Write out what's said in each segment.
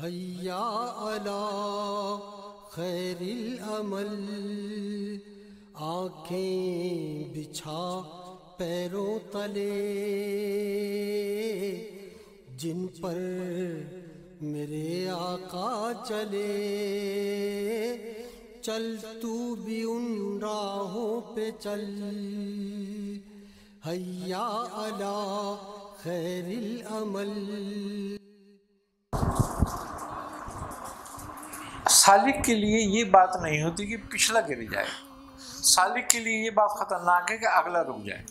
हैया अला खैरिल अमल, आँखें बिछा पैरों तले, जिन पर मेरे आका चले, चल तू भी उन राहों पे चल। हैया अला खैरिल अमल। सालिक के लिए ये बात नहीं होती कि पिछला गिर जाए, सालिक के लिए ये बात खतरनाक है कि अगला रुक जाए।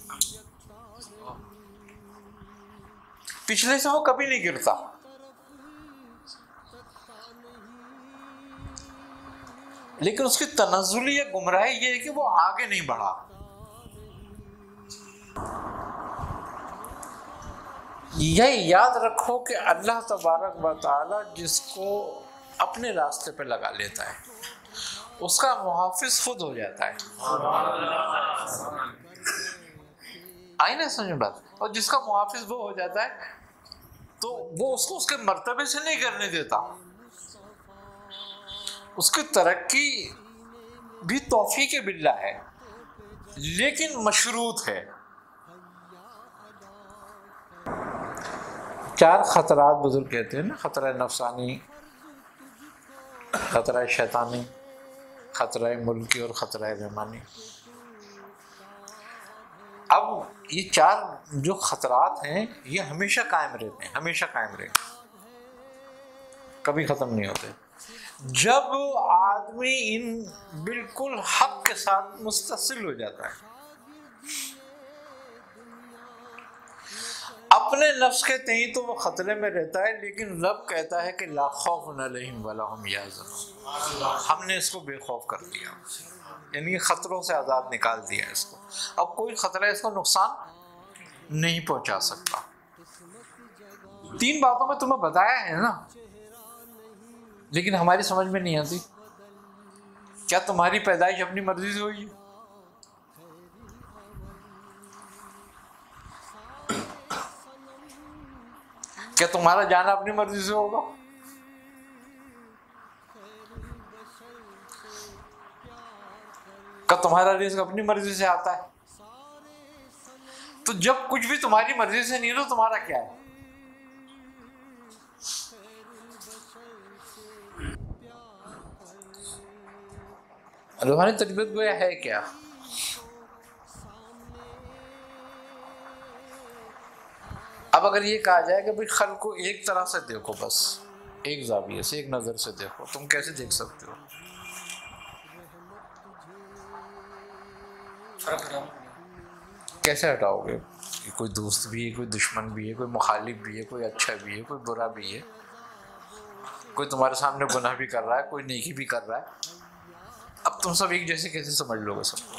पिछले से वो कभी नहीं गिरता, लेकिन उसकी तनज़्ज़ुली या गुमराही ये है कि वो आगे नहीं बढ़ा। यह याद रखो कि अल्लाह तबारक व तआला जिसको अपने रास्ते पे लगा लेता है उसका मुहाफिज खुद हो जाता है। आई ना समझ बात। और जिसका मुहाफिज वो हो जाता है तो वो उसको उसके मर्तबे से नहीं करने देता, उसकी तरक्की भी तौफीक बिल्लाह है, लेकिन मशरूत है। चार खतरात बुजुर्ग कहते हैं ना, खतरा नफसानी, खतरा शैतानी, खतरा मुल्की और खतरा रहमानी। अब ये चार जो खतरात हैं ये हमेशा कायम रहते हैं, हमेशा कायम रहेंगे, कभी ख़त्म नहीं होते। जब आदमी इन बिल्कुल हक के साथ मुस्तसिल हो जाता है, अपने नफ्स के तई तो वो खतरे में रहता है, लेकिन रब कहता है कि ला खौफुन अलैहिम वला हुम यहज़नून, हमने इसको बेखौफ कर दिया, यानी खतरों से आज़ाद निकाल दिया इसको। अब कोई खतरा इसको नुकसान नहीं पहुंचा सकता। तीन बातों में तुम्हें बताया है ना, लेकिन हमारी समझ में नहीं आती। क्या तुम्हारी पैदाइश अपनी मर्जी से हुई है? क्या तुम्हारा जाना अपनी मर्जी से होगा? क्या तुम्हारा रिस्क अपनी मर्जी से आता है? तो जब कुछ भी तुम्हारी मर्जी से नहीं है तो तुम्हारा क्या है? रूहानी तरबियत गोया है क्या? अब अगर ये कहा जाए कि भाई खल को एक तरह से देखो, बस एक ज़ाविये से, एक नज़र से देखो, तुम कैसे देख सकते हो? कैसे हटाओगे? कोई दोस्त भी है, कोई दुश्मन भी है, कोई मुखालिफ भी है, कोई अच्छा भी है, कोई बुरा भी है, कोई तुम्हारे सामने गुनाह भी कर रहा है, कोई नेकी भी कर रहा है। अब तुम सब एक जैसे कैसे समझ लोगे सबको?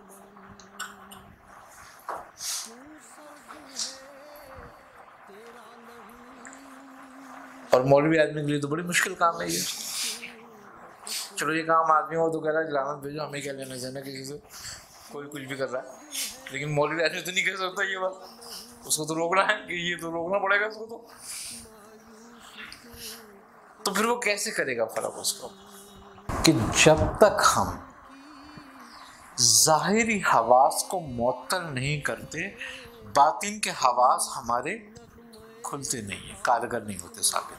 और मौलवी आदमी के लिए तो बड़ी मुश्किल काम है ये। चलो ये काम आदमी हो तो कह रहा है लानत भेजो, हमें क्या लेना देना किसी से, कोई कुछ भी कर रहा है, लेकिन मौलवी आदमी तो नहीं कह सकता ये बात, उसको तो रोकना है कि ये तो रोकना पड़ेगा उसको। तो फिर वो कैसे करेगा फर्क उसको? कि जब तक हम ज़ाहिरी हवास को मुअत्तल नहीं करते, बातिन के हवास हमारे खुलते नहीं है, कारगर नहीं होते साबित।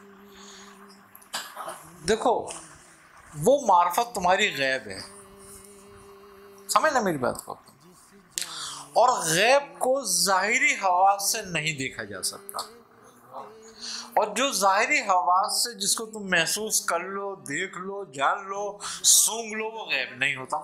देखो वो मार्फत तुम्हारी गैब है, समझ ना मेरी बात को, और गैब को ज़ाहिरी हवास से नहीं देखा जा सकता। और जो ज़ाहिरी हवास से जिसको तुम महसूस कर लो, देख लो, जान लो, सूंघ लो, वो गैब नहीं होता।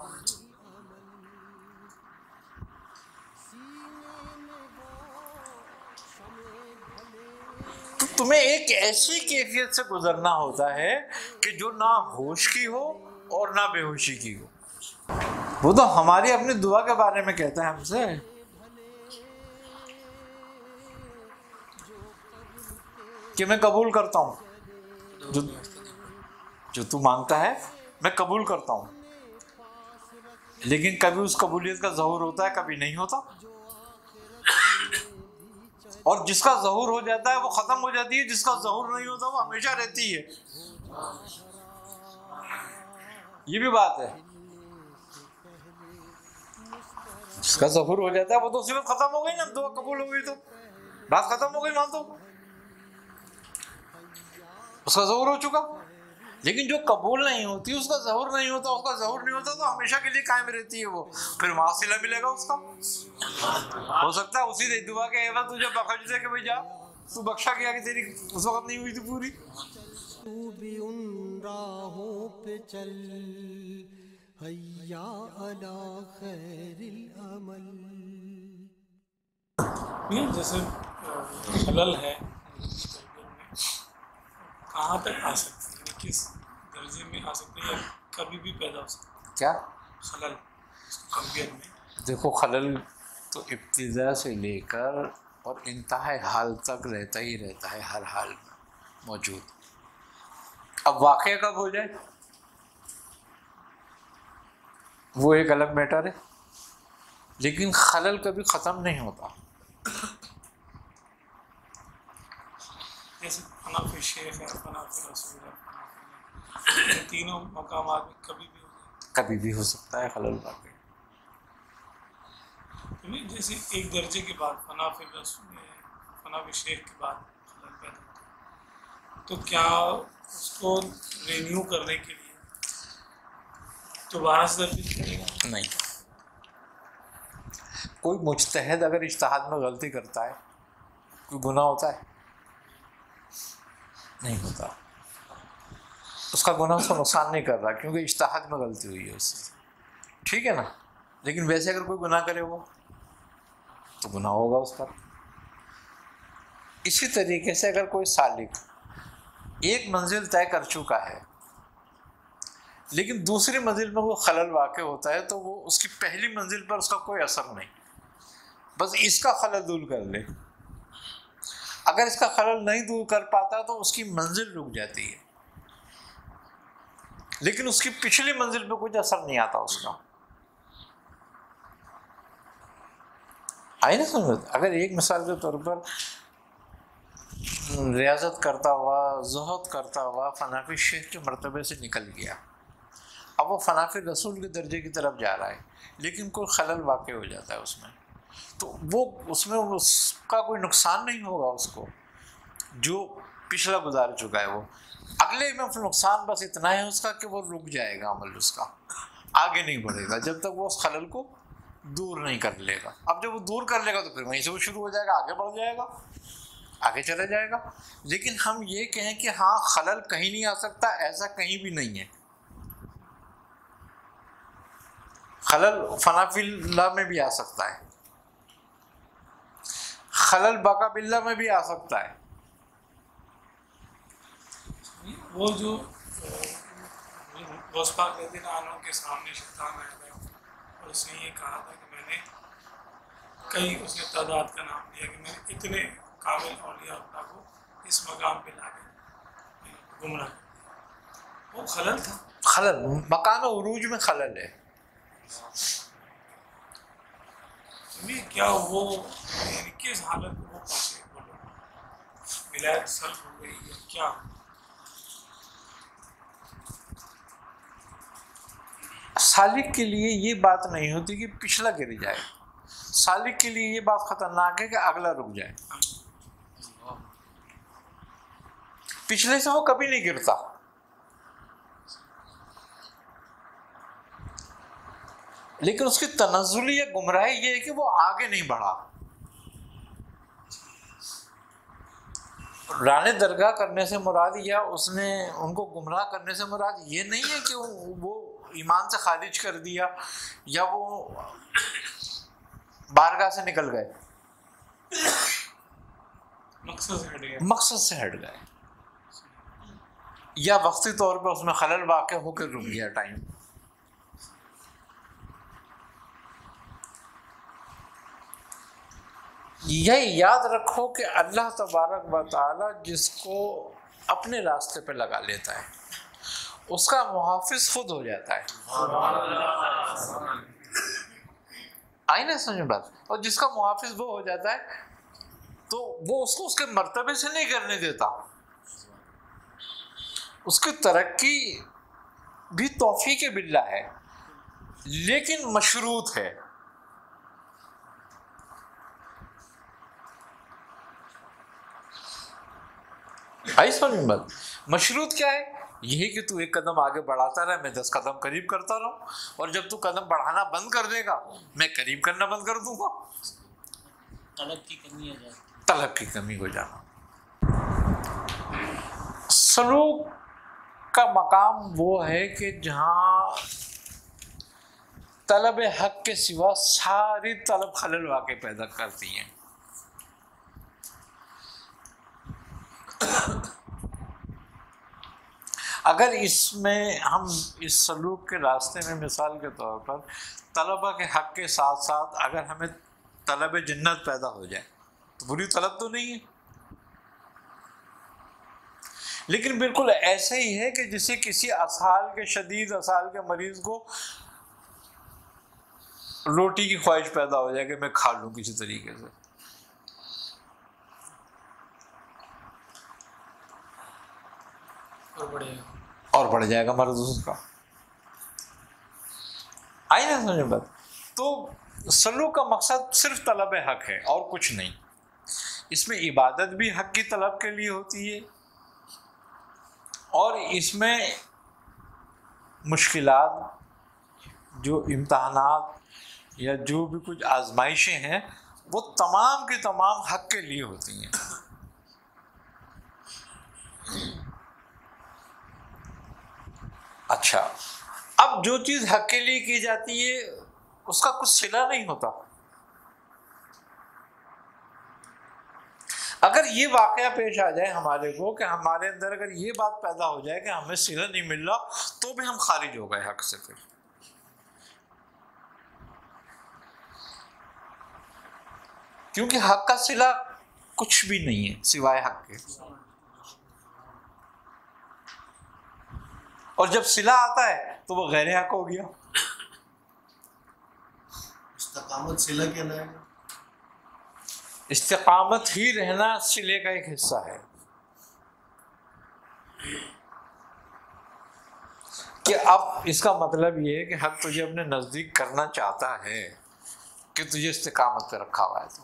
तो तुम्हें एक ऐसी कैफियत से गुजरना होता है कि जो ना होश की हो और ना बेहोशी की हो। वो तो हमारी अपनी दुआ के बारे में कहता है हमसे, कि मैं कबूल करता हूं जो तू मांगता है, मैं कबूल करता हूं, लेकिन कभी उस कबूलियत का ज़हूर होता है, कभी नहीं होता। और जिसका ज़हूर हो जाता है वो ख़त्म हो जाती है, जिसका ज़हूर नहीं होता वो हमेशा रहती है। ये भी बात है, जिसका ज़हूर हो जाता है वो तो उसी वक्त ख़त्म हो गई ना, दुआ कबूल हो गई तो बात ख़त्म हो गई, वहां तो उसका ज़हूर हो चुका। लेकिन जो कबूल नहीं होती, उसका ज़हूर नहीं होता, उसका ज़हूर नहीं होता तो हमेशा के लिए कायम रहती है वो, फिर वहां सिला मिलेगा उसका। हो सकता है उसी दुआ के एवज तुझे बख्श दे कि भाई जा, तू बख्शा गया कि तेरी उस वक्त नहीं हुई थी पूरी। तू भी उन राहों पे चल, हैया अला खैरिल अमल। जैसे खलल है कहाँ तक आ सकती है, किस दर्जे में आ सकती है, कभी भी पैदा हो सकती है क्या खलल तरबियत में? देखो, खलल तो इब्तिदा से लेकर और इंतहा हाल तक रहता ही रहता है, हर हाल में मौजूद। अब वाक़या कब हो जाए वो एक अलग मैटर है, लेकिन खलल कभी ख़त्म नहीं होता। जैसे फनाफी शेख है, फनाफी रसूल है, इन तीनों मकामात में कभी भी हो जाए, कभी भी हो सकता है खलल वाक़या। जैसे एक दर्जे के बाद फनाफी रसूल फनाफी शेख के बाद खलल पैदा होता है, तो क्या उसको रिन्यू करने के लिए दोबारा से दर्ज करेगा? नहीं, कोई मुज्तहिद अगर इज्तिहाद में गलती करता है कोई गुनाह होता है? नहीं होता। उसका गुनाह उसको नुकसान नहीं कर रहा क्योंकि इज्तिहाद में गलती हुई है उससे, ठीक है ना। लेकिन वैसे अगर कोई गुनाह करे वो तो गुनाह होगा उस पर। इसी तरीके से अगर कोई सालिक एक मंजिल तय कर चुका है लेकिन दूसरी मंजिल में वो खलल वाक़ होता है, तो वो उसकी पहली मंजिल पर उसका कोई असर नहीं, बस इसका खलल दूर कर ले। अगर इसका खलल नहीं दूर कर पाता तो उसकी मंजिल रुक जाती है, लेकिन उसकी पिछली मंजिल पे कुछ असर नहीं आता उसका। आई ना समझ? अगर एक मिसाल के तौर पर रियाजत करता हुआ, ज़ुहद करता हुआ फनाफी शेख के मर्तबे से निकल गया, अब वो फनाफी रसूल के दर्जे की तरफ जा रहा है, लेकिन कोई खलल वाक़ हो जाता है उसमें, तो वो उसमें उसका कोई नुकसान नहीं होगा उसको, जो पिछला गुजार चुका है वो। अगले में नुकसान बस इतना है उसका कि वो रुक जाएगा, अमल उसका आगे नहीं बढ़ेगा जब तक वो उस खलल को दूर नहीं कर लेगा। अब जब वो दूर कर लेगा तो फिर वहीं से वो शुरू हो जाएगा, आगे बढ़ जाएगा, आगे चला जाएगा। लेकिन हम ये कहें कि हाँ खलल कहीं नहीं आ सकता, ऐसा कहीं भी नहीं है। खलल फनाफिल्ला में भी आ सकता है, खलल बाकाबिल्ला में भी आ सकता है। वो जो पाक रज़ियल्लाहु के सामने शैतान आया था और उसने ये कहा था कि मैंने कई, उसने तादाद का नाम लिया कि मैंने इतने कामिल औलिया अल्लाह को इस मकाम पे ला के गुमराह कर दिया, वो खलल था। खलल मकाम उरूज में खलल है। क्या वो किस हालत में वो पहुंचे, विलायत सल्ब हो गई या क्या? सालिक के लिए ये बात नहीं होती कि पिछला गिर जाए, सालिक के लिए ये बात खतरनाक है कि अगला रुक जाए। पिछले से वो कभी नहीं गिरता, लेकिन उसकी तनज़्ज़ुली या गुमराही ये है कि वो आगे नहीं बढ़ा। राने दरगाह करने से मुराद या उसने उनको गुमराह करने से मुराद ये नहीं है कि वो ईमान से खारिज कर दिया या वो बारगाह से निकल गए, मकसद से हट गए, या वक्ती तौर पर उसमें खलल वाक़ होकर रुक गया टाइम। यही याद रखो कि अल्लाह तबारक व तआला जिसको अपने रास्ते पे लगा लेता है उसका मुहाफिज खुद हो जाता है। आई ना समझ बात? और जिसका मुहाफिज वो हो जाता है तो वो उसको उसके मर्तबे से नहीं करने देता। उसकी तरक्की भी तौफीक बिल्ला है, लेकिन मशरूत है। आई समझ में बात? मशरूत क्या है? यही कि तू एक कदम आगे बढ़ाता रहे, मैं 10 कदम करीब करता रहूं, और जब तू कदम बढ़ाना बंद कर देगा मैं करीब करना बंद कर दूंगा। तलब की कमी हो जाती, तलब की कमी हो जाना। सलूक का मकाम वो है कि जहां तलब हक के सिवा सारी तलब खलल वाक़े पैदा करती हैं। अगर इसमें हम इस सलूक के रास्ते में मिसाल के तौर पर तलबा के हक के साथ साथ अगर हमें तलब जन्नत पैदा हो जाए तो बुरी तलब तो नहीं है। लेकिन बिल्कुल ऐसे ही है कि जिसे किसी असहाल के शदीद असहाल के मरीज को रोटी की ख्वाहिश पैदा हो जाए कि मैं खा लूं किसी तरीके से, और बढ़ जाएगा मर्ज उसका। आई ना समझ बात? तो सलूक का मकसद सिर्फ तलब हक है और कुछ नहीं। इसमें इबादत भी हक की तलब के लिए होती है, और इसमें मुश्किलात, जो इम्तहानात या जो भी कुछ आजमाइशें हैं वो तमाम की तमाम हक के लिए होती हैं। अच्छा, अब जो चीज़ हक के लिए की जाती है उसका कुछ सिला नहीं होता। अगर ये वाकया पेश आ जाए हमारे को कि हमारे अंदर अगर ये बात पैदा हो जाए कि हमें सिला नहीं मिल रहा, तो भी हम खारिज हो गए हक से। फिर क्योंकि हक का सिला कुछ भी नहीं है सिवाय हक के, और जब सिला आता है तो वो गैर हक हो गया। इस्तिकामत सिला कहलाएगा। इस्तिकामत ही रहना सिले का एक हिस्सा है कि अब इसका मतलब ये है कि हक तुझे अपने नजदीक करना चाहता है कि तुझे इस्तिकामत पे रखा हुआ है। तो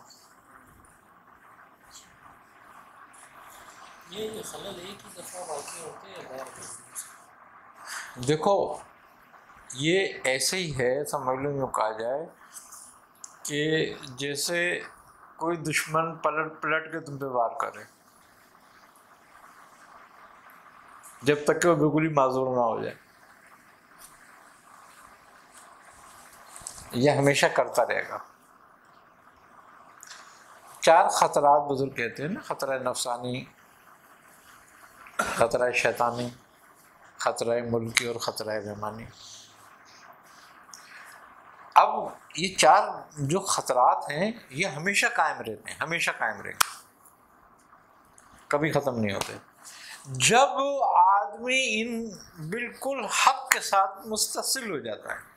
ये खलल एक ही दफ़ा वाक़ई होते हैं गैर? देखो, ये ऐसे ही है, समझ लो यूँ कहा जाए कि जैसे कोई दुश्मन पलट के तुम पे वार करे, जब तक कि वो बिल्कुल ही माजूर ना हो जाए, यह हमेशा करता रहेगा। 4 खतरात बुजुर्ग कहते हैं ना, खतरा नफसानी, खतरा शैतानी, खतरा मुल्की और खतरा बेईमानी। अब ये 4 जो खतरात हैं ये हमेशा कायम रहते हैं, हमेशा कायम रहेंगे, कभी ख़त्म नहीं होते। जब आदमी इन बिल्कुल हक के साथ मुस्तसिल हो जाता है,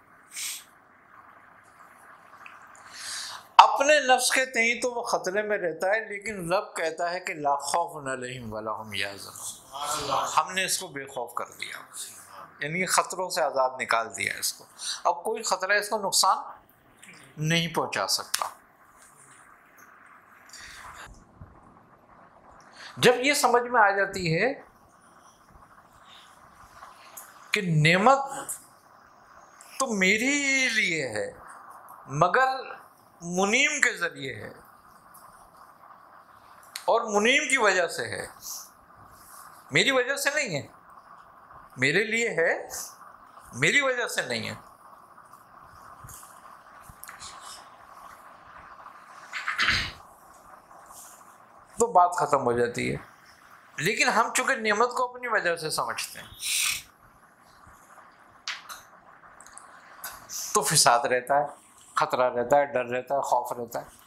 अपने नफ्स के तई तो वो खतरे में रहता है, लेकिन रब कहता है कि ला खौफुन अलैहिम वला हुम यहज़नून। हमने इसको बेखौफ कर दिया, यानी खतरों से आज़ाद निकाल दिया इसको। अब कोई खतरा इसको नुकसान नहीं पहुंचा सकता। जब ये समझ में आ जाती है कि नेमत तो मेरे लिए है मगर मुनीम के जरिए है और मुनीम की वजह से है, मेरी वजह से नहीं है, मेरे लिए है, मेरी वजह से नहीं है, तो बात खत्म हो जाती है। लेकिन हम चूंकि नेमत को अपनी वजह से समझते हैं तो फिसाद रहता है, खतरा रहता है, डर रहता है, खौफ रहता है।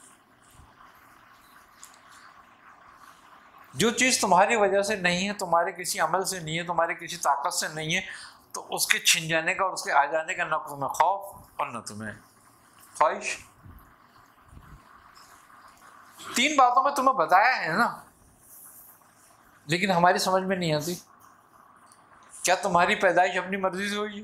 जो चीज़ तुम्हारी वजह से नहीं है, तुम्हारे किसी अमल से नहीं है, तुम्हारे किसी ताकत से नहीं है, तो उसके छिन जाने का और उसके आ जाने का न तुम्हें खौफ और न तुम्हें ख्वाहिश। 3 बातों में तुम्हें बताया है ना, लेकिन हमारी समझ में नहीं आती। क्या तुम्हारी पैदाइश अपनी मर्जी से हुई है?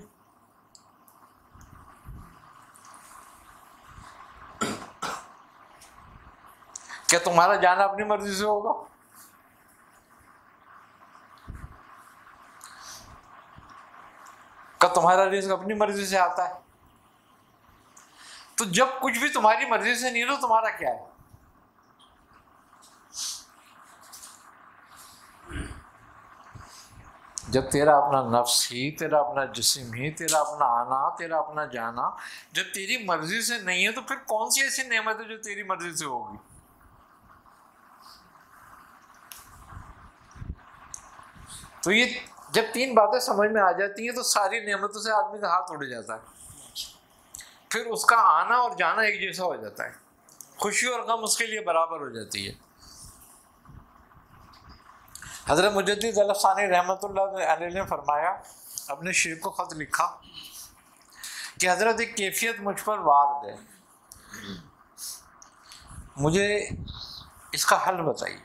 क्या तुम्हारा जाना अपनी मर्जी से होगा? क्या तुम्हारा रिस्क अपनी मर्जी से आता है? तो जब कुछ भी तुम्हारी मर्जी से नहीं है तो तुम्हारा क्या है? जब तेरा अपना नफ्स ही, तेरा अपना जिस्म ही, तेरा अपना आना, तेरा अपना जाना जब तेरी मर्जी से नहीं है, तो फिर कौन सी ऐसी नेमत है जो तेरी मर्जी से होगी? तो ये जब 3 बातें समझ में आ जाती हैं तो सारी नेमतों से आदमी का हाथ उड़ जाता है। फिर उसका आना और जाना एक जैसा हो जाता है, खुशी और गम उसके लिए बराबर हो जाती है। हज़रत मुजद्दिद अलफ़सानी रहमतुल्लाह अलैह ने फरमाया, अपने शेख को ख़त लिखा कि हज़रत एक कैफियत मुझ पर वार है, मुझे इसका हल बताइए।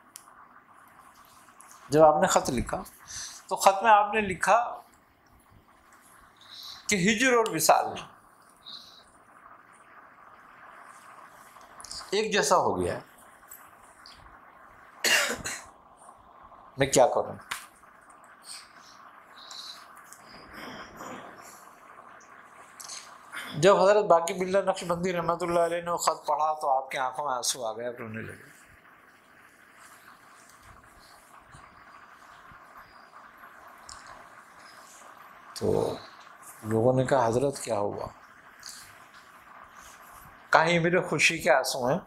जब आपने ख़त लिखा तो ख़त में आपने लिखा कि हिज्र और विसाल एक जैसा हो गया है, मैं क्या करूं? जब हज़रत बाकी बिल्ला नक्शबंदी रहमतुल्लाह अलैह ने वो ख़त पढ़ा तो आपकी आंखों में आंसू आ गए, रोने लगे। तो लोगों ने कहा, हज़रत क्या हुआ? कहा, ये मेरे खुशी के आंसू हैं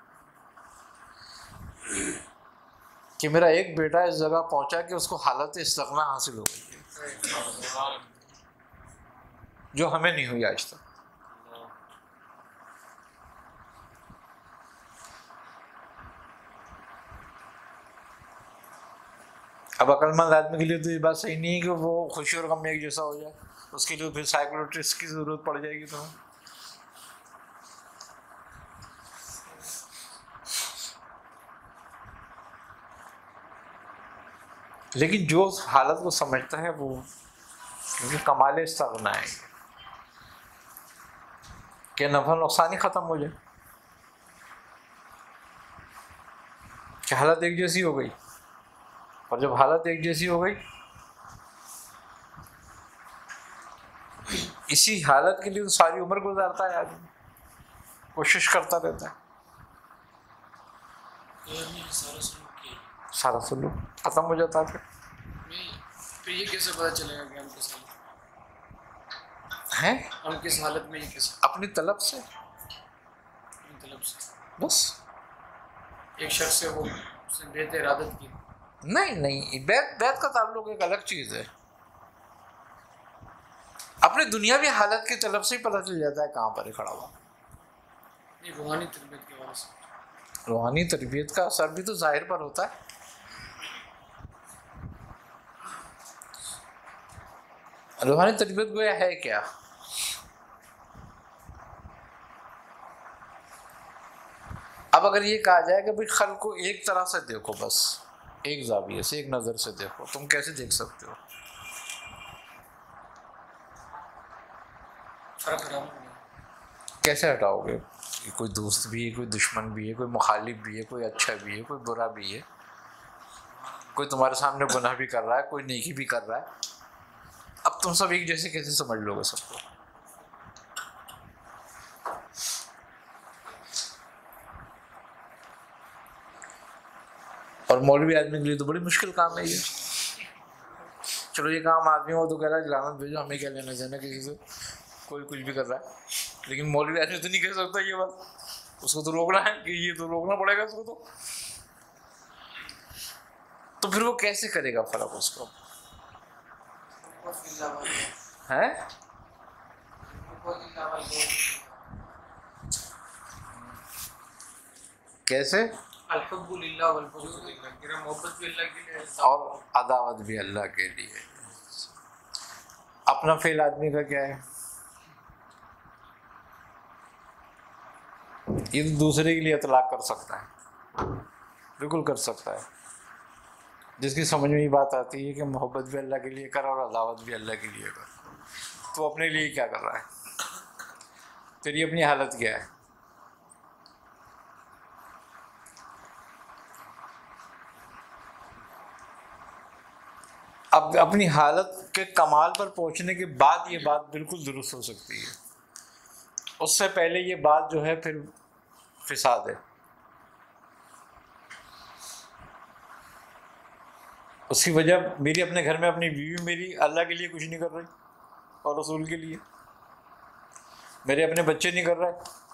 कि मेरा एक बेटा इस जगह पहुंचा कि उसको हालत इस्तिग़ना हासिल हो गई है, जो हमें नहीं हुई आज तक। अब अक्लमंद आदमी के लिए तो ये बात सही नहीं है कि वो खुशी और गम में एक जैसा हो जाए, उसके लिए फिर साइकोलॉजिस्ट की ज़रूरत पड़ जाएगी तुम्हें। लेकिन जो उस हालत को समझता है वो, क्योंकि कमाल इस्तिग़ना है कि नफ़ा नुकसान ही ख़त्म हो जाए, कि हालत एक जैसी हो गई। और जब हालत एक जैसी हो गई, इसी हालत के लिए तो सारी उम्र गुजारता है आदमी, कोशिश करता रहता है, सारा सुलूक खत्म हो जाता है। फिर ये कैसे पता चलेगा कि हम किस हैं? हम किस हालत में, ये कैसे? अपनी तलब से, अपनी तलब से बस। एक शख्स से वो उसने बेहतर इरादत की। नहीं, बैत का ताल्लुक एक अलग चीज़ है। अपने दुनियावी हालत की तलब से ही पता चल जाता है कहाँ पर खड़ा हुआ। नहीं, रूहानी तरबियत के हवाले से। रूहानी तरबियत का असर भी तो जाहिर पर होता है। रूहानी तरबियत गोया है क्या? अब अगर ये कहा जाए कि भाई खल को एक तरह से देखो, बस एक ज़ाविये से, एक नज़र से देखो, तुम कैसे देख सकते हो? कैसे हटाओगे? कोई दोस्त भी है, कोई दुश्मन भी है, कोई मुखालिफ भी है, कोई अच्छा भी है, कोई बुरा भी है, कोई तुम्हारे सामने गुनाह भी कर रहा है, कोई नेकी भी कर रहा है। अब तुम सब एक जैसे कैसे समझ लोगे सबको? और मौलवी आदमी के लिए तो बड़ी मुश्किल काम है ये। चलो ये काम आदमी हो तो कह रहा है लानत भेजो, हमें क्या लेना देना किसी से, कोई कुछ भी कर रहा है। लेकिन मौलवी आदमी तो नहीं कह सकता ये बात, उसको तो रोकना है कि ये तो रोकना पड़ेगा उसको। तो फिर वो कैसे करेगा फर्क उसको? है कैसे? और अदावत भी अल्लाह के लिए। अपना फेल आदमी का क्या है? ये तो दूसरे के लिए इतलाक कर सकता है। बिल्कुल कर सकता है, जिसकी समझ में ये बात आती है कि मोहब्बत भी अल्लाह के लिए कर और अदावत भी अल्लाह के लिए कर। तो अपने लिए क्या कर रहा है, तेरी अपनी हालत क्या है? अब अपनी हालत के कमाल पर पहुंचने के बाद ये बात बिल्कुल दुरुस्त हो सकती है, उससे पहले ये बात जो है फिर फिसाद है। उसकी वजह मेरी अपने घर में अपनी बीवी मेरी अल्लाह के लिए कुछ नहीं कर रही और रसूल के लिए, मेरे अपने बच्चे नहीं कर रहे।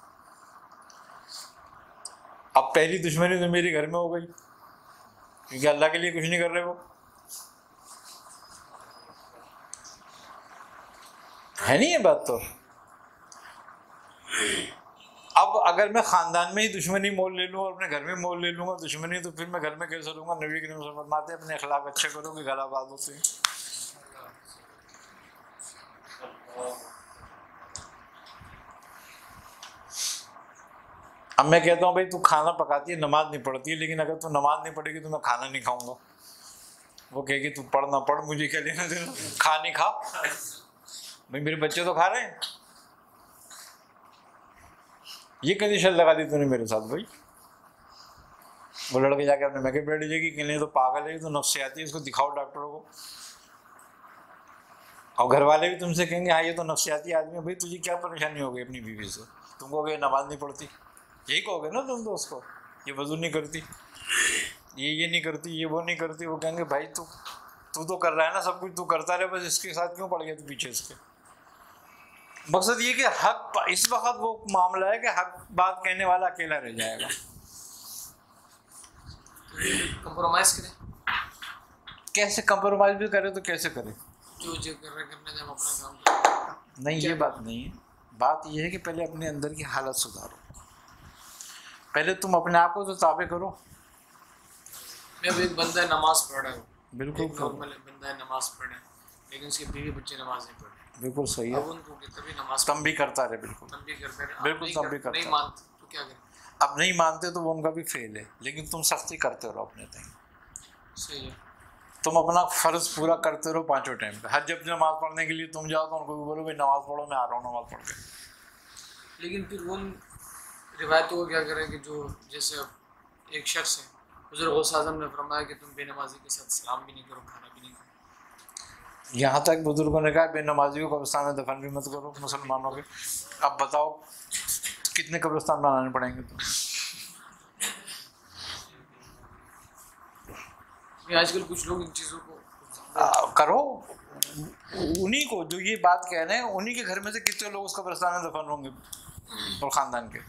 अब पहली दुश्मनी तो मेरे घर में हो गई क्योंकि अल्लाह के लिए कुछ नहीं कर रहे वो, है नहीं ये बात तो। अब अगर मैं ख़ानदान में ही दुश्मनी मोल ले लूँ और अपने घर में मोल ले लूँगा दुश्मनी, तो फिर मैं घर में कैसे लूँगा? नबी करीम सल्लल्लाहु अलैहि वसल्लम फरमाते हैं अपने अखलाक अच्छे करो कि घर आबाद होते हैं। अब मैं कहता हूँ भाई तू खाना पकाती है नमाज नहीं पढ़ती है, लेकिन अगर तू नमाज नहीं पढ़ेगी तो मैं खाना नहीं खाऊंगा। वो कहेगी तू पढ़ ना पढ़ मुझे क्या लेना देना, खा नहीं खा, भाई मेरे बच्चे तो खा रहे हैं। ये कंडीशन लगा दी तूने मेरे साथ भाई। वो लड़के जाके अपने मैके बैठ जाएगी कि नहीं तो पागल है, तो नफ्सियाती है, इसको दिखाओ डॉक्टरों को। और घर वाले भी तुमसे कहेंगे हाँ ये तो नफ्सियाती आदमी है। भाई तुझे क्या परेशानी हो गई अपनी बीवी से? तुम कहोगे नमाज नहीं पढ़ती, यही कहोगे ना तुम तो उसको, ये वजू नहीं करती, ये नहीं करती, ये वो नहीं करती। वो कहेंगे भाई तू तो कर रहा है ना सब कुछ, तू करता रहे, बस इसके साथ क्यों पड़ गया तू पीछे इसके? मकसद ये कि हक इस वक्त वो मामला है कि हक बात कहने वाला अकेला रह जाएगा। कंप्रोमाइज करें, कैसे कंप्रोमाइज भी करे तो कैसे करे? जो कर रहे करने जब अपना काम करें। नहीं ये बात नहीं है, बात ये है कि पहले अपने अंदर की हालत सुधारो, पहले तुम अपने आप को तो ताबे करो। मैं अब एक बंदा है नमाज पढ़ रहा हूँ, बिल्कुल नॉर्मल बंदा है नमाज पढ़ रहा है, लेकिन उसके बीवी बच्चे नमाज नहीं पढ़ रहे। बिल्कुल सही है, अब उनको तभी नमाज तम भी करता रहे, बिल्कुल तब भी करते रहे, बिल्कुल तब भी करता नहीं है। मानते तो क्या करें? अब नहीं मानते तो वो उनका भी फेल है, लेकिन तुम सख्ती करते रहो अपने टाइम। सही है, तुम अपना फ़र्ज़ पूरा करते रहो पाँचों टाइम पे। हर जब नमाज़ पढ़ने के लिए तुम जाओ तो उनको भी बोलो भाई नमाज़ पढ़ो, मैं आ रहा हूँ नमाज़ पढ़ के। लेकिन फिर उन रिवायतों को क्या करें कि जो जैसे अब एक शख्स है, हुज़ूर गौस आज़म ने फरमाया कि तुम बेनमाजी के साथ सलाम भी नहीं करो, खाना भी नहीं करो। यहाँ तक बुजुर्गों ने कहा बेनमाजी को कब्रिस्तान में दफन भी मत करो मुसलमानों के। अब बताओ कितने कब्रिस्तान बनाने पड़ेंगे तुम? आजकल कुछ लोग इन चीज़ों को करो, उन्हीं को जो ये बात कह रहे हैं उन्हीं के घर में से कितने लोग उस कब्रिस्तान में दफन होंगे और ख़ानदान के।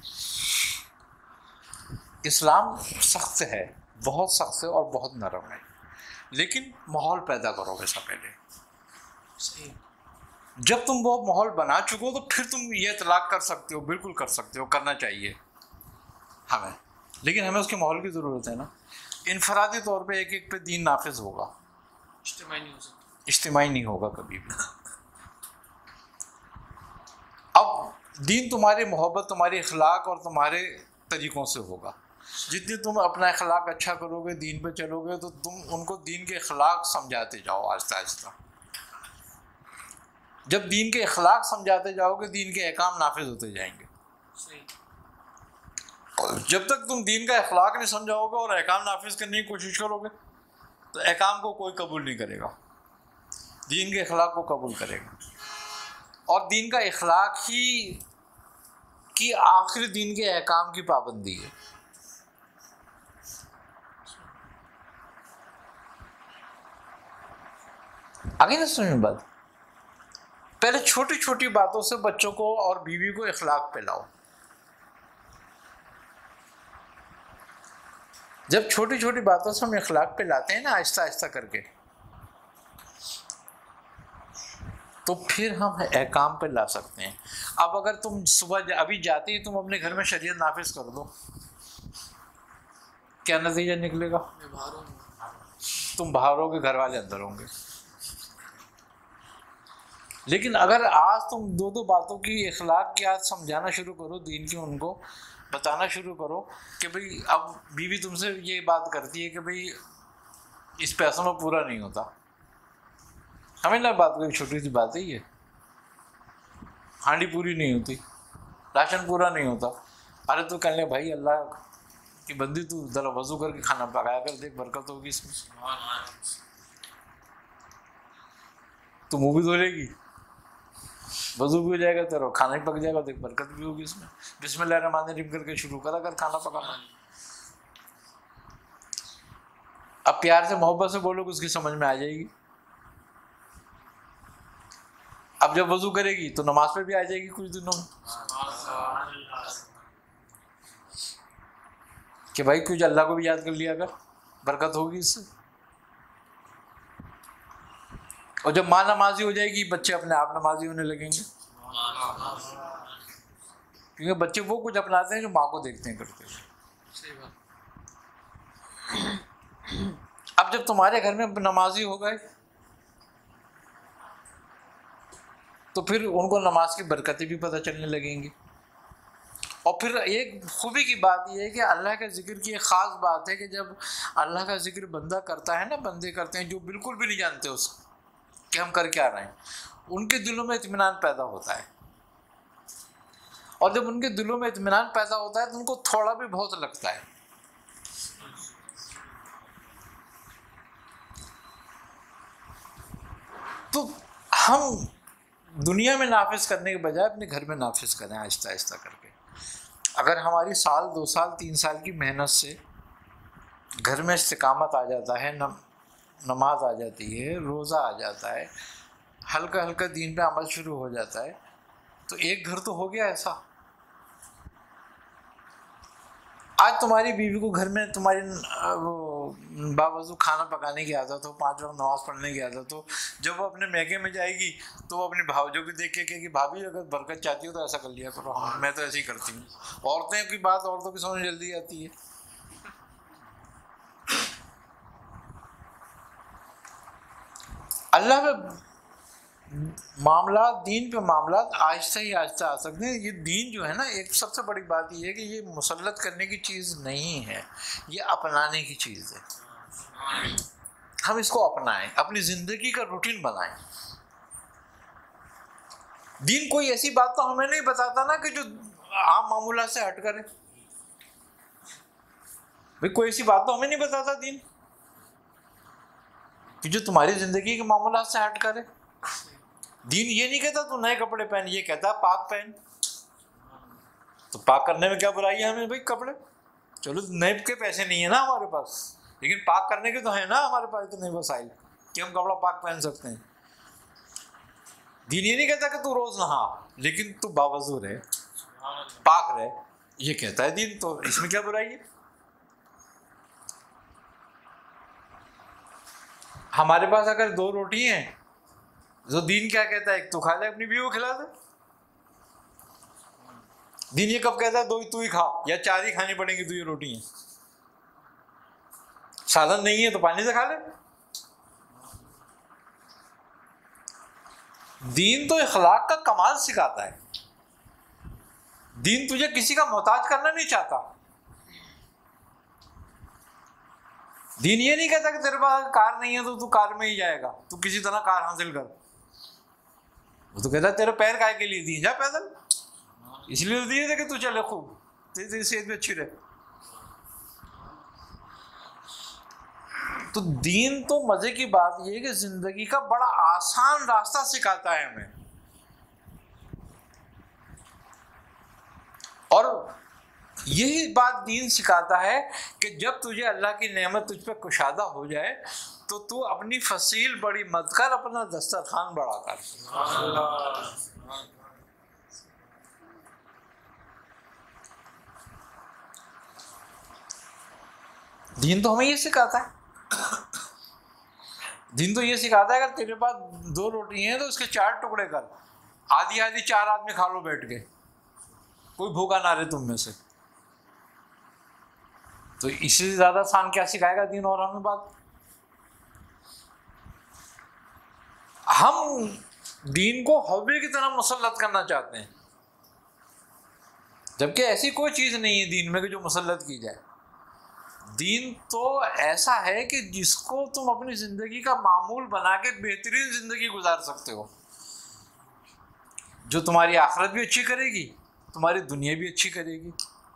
इस्लाम सख्त है, बहुत सख्त है और बहुत नरम है, लेकिन माहौल पैदा करो वैसा पहले। सही, जब तुम वो माहौल बना चुके हो तो फिर तुम ये इतलाक कर सकते हो, बिल्कुल कर सकते हो, करना चाहिए हमें, लेकिन हमें उसके माहौल की ज़रूरत है ना। इनफरादी तौर पे एक एक पे दीन नाफिज होगा, इज्तिमाई नहीं हो सकता, इज्तिमाई नहीं होगा कभी भी। अब दीन तुम्हारी मोहब्बत, तुम्हारी अखलाक और तुम्हारे तरीक़ों से होगा। जितनी तुम अपना अखलाक अच्छा करोगे, दीन पे चलोगे, तो तुम उनको दीन के अखलाक समझाते जाओ आहिस्ता आहिस्ता। जब दीन के अखलाक समझाते जाओगे दीन के अहकाम नाफिज होते जाएंगे। सही, जब तक तुम दीन का अखलाक नहीं समझाओगे और अहकाम नाफिज करने की कोशिश करोगे तो अहकाम को कोई कबूल नहीं करेगा, दीन के अखलाक को कबूल करेगा। और दीन का अखलाक ही कि आखिर दीन के अहकाम की पाबंदी है। आगे ना समझ में बात। पहले छोटी छोटी बातों से बच्चों को और बीवी को अखलाक पे लाओ। जब छोटी छोटी बातों से हम अखलाक पे लाते हैं ना आहिस्ता आहिस्ता करके, तो फिर हम अहकाम पे ला सकते हैं। अब अगर तुम सुबह अभी जाते ही तुम अपने घर में शरीयत नाफिज कर दो, क्या नतीजा निकलेगा? मैं बाहर हूँ, तुम बाहर होगे, घर वाले अंदर होंगे। लेकिन अगर आज तुम दो दो बातों की अखलाक की आज समझाना शुरू करो दीन की उनको, बताना शुरू करो कि भाई अब बीवी तुमसे ये बात करती है कि भाई इस पैसों में पूरा नहीं होता, हमें ना बात कोई छोटी सी बात है ये, हांडी पूरी नहीं होती, राशन पूरा नहीं होता। अरे तो कहने भाई अल्लाह की बंदी तू जरा वजू करके खाना पकाया कर, देख बरकत होगी इसमें। तो मुँह भी धो लेगी, वजू भी हो जाएगा तेरा, खाना ही पक जाएगा, देख बरकत भी होगी इसमें। बिस्मिल्लाह रहमान रहीम करके शुरू करा कर खाना पकाना। अब प्यार से मोहब्बत से बोलो, उसकी समझ में आ जाएगी। अब जब वजू करेगी तो नमाज पे भी आ जाएगी कुछ दिनों में कि भाई कुछ अल्लाह को भी याद कर लिया कर, बरकत होगी इससे। और जब माँ नमाजी हो जाएगी, बच्चे अपने आप नमाजी होने लगेंगे, क्योंकि बच्चे वो कुछ अपनाते हैं जो माँ को देखते हैं करते हैं। सही बात। अब जब तुम्हारे घर में नमाजी हो गए तो फिर उनको नमाज की बरकतें भी पता चलने लगेंगी। और फिर एक खूबी की बात यह है कि अल्लाह के ज़िक्र की एक ख़ास बात है कि जब अल्लाह का ज़िक्र बंदा करता है ना, बंदे करते हैं जो बिल्कुल भी नहीं जानते उसको कि हम कर क्या रहे हैं, उनके दिलों में इत्मीनान पैदा होता है। और जब उनके दिलों में इत्मीनान पैदा होता है तो उनको थोड़ा भी बहुत लगता है। तो हम दुनिया में नाफिज करने के बजाय अपने घर में नाफिज करें आहिस्ता आहिस्ता करके। अगर हमारी साल 2 साल 3 साल की मेहनत से घर में इस्तिकामत आ जाता है, नमाज आ जाती है, रोज़ा आ जाता है, हल्का हल्का दीन पे अमल शुरू हो जाता है, तो एक घर तो हो गया ऐसा। आज तुम्हारी बीवी को घर में तुम्हारी बावजू खाना पकाने की आदत हो, 5 वक्त नमाज पढ़ने की आदत हो, जब वो अपने मैके में जाएगी तो वो अपनी भावजों को देख के कहेगी भाभी अगर बरकत चाहती हो तो ऐसा कर लिया करो, मैं तो ऐसे ही करती हूँ। औरतें की बात औरतों की समझ जल्दी आती है। अल्लाह पे मामला, दीन पे मामला आहिस्ता ही आहिस्ता आ सकते हैं। ये दीन जो है ना, एक सबसे बड़ी बात ये है कि ये मुसल्लत करने की चीज़ नहीं है, ये अपनाने की चीज़ है। हम इसको अपनाएं, अपनी ज़िंदगी का रूटीन बनाएं। दीन कोई ऐसी बात तो हमें नहीं बताता ना कि जो आम मामूला से हट करे। भाई कोई ऐसी बात तो हमें नहीं बताता दीन कि जो तुम्हारी ज़िंदगी के मामूला से हट करे। दीन ये नहीं कहता तू नए कपड़े पहन, ये कहता पाक पहन। तो पाक करने में क्या बुराई है हमें भाई? कपड़े चलो नए के पैसे नहीं है ना हमारे पास, लेकिन पाक करने के तो है ना हमारे पास इतने वसाइल कि हम कपड़ा पाक पहन सकते हैं। दीन ये नहीं कहता कि तू रोज नहा लेकिन तू बावजू रहे, पाक रहे, ये कहता है दीन। तो इसमें क्या बुराई है? हमारे पास अगर 2 रोटी हैं तो दीन क्या कहता है? एक तू खा ले, अपनी बीवी को खिला दे। दीन ये कब कहता है 2 तू ही खा, या 4 ही खानी पड़ेंगी तू ये रोटी है। साधन नहीं है तो पानी से खा ले। दीन तो इखलाक का कमाल सिखाता है। दीन तुझे किसी का मोहताज करना नहीं चाहता। दीन ये नहीं कहता कि तेरे पास कार नहीं है तो तू कार में ही जाएगा, तू किसी तरह कार हासिल कर। वो तो कहता है तेरे पैर काय के लिए दिए, जा पैदल, इसलिए तो दिए थे कि तू चले खूब, तेरी सेहत भी अच्छी रहे। तो दीन तो मजे की बात यह है कि जिंदगी का बड़ा आसान रास्ता सिखाता है हमें। और यही बात दीन सिखाता है कि जब तुझे अल्लाह की नेमत तुझ पे कुशादा हो जाए तो तू अपनी फसील बड़ी मत कर, अपना दस्तरखान बड़ा कर। दीन तो हमें ये सिखाता है। दीन तो ये सिखाता है अगर तेरे पास 2 रोटी हैं तो उसके 4 टुकड़े कर, आधी आधी 4 आदमी खा लो बैठ के, कोई भूखा ना रहे तुम में से। तो इससे ज्यादा आसान क्या सिखाएगा दीन? और हमें बात, हम दीन को हवे की तरह मुसल्लत करना चाहते हैं। जबकि ऐसी कोई चीज़ नहीं है दीन में कि जो मुसल्लत की जाए। दीन तो ऐसा है कि जिसको तुम अपनी ज़िंदगी का मामूल बना के बेहतरीन ज़िंदगी गुजार सकते हो, जो तुम्हारी आखिरत भी अच्छी करेगी, तुम्हारी दुनिया भी अच्छी करेगी।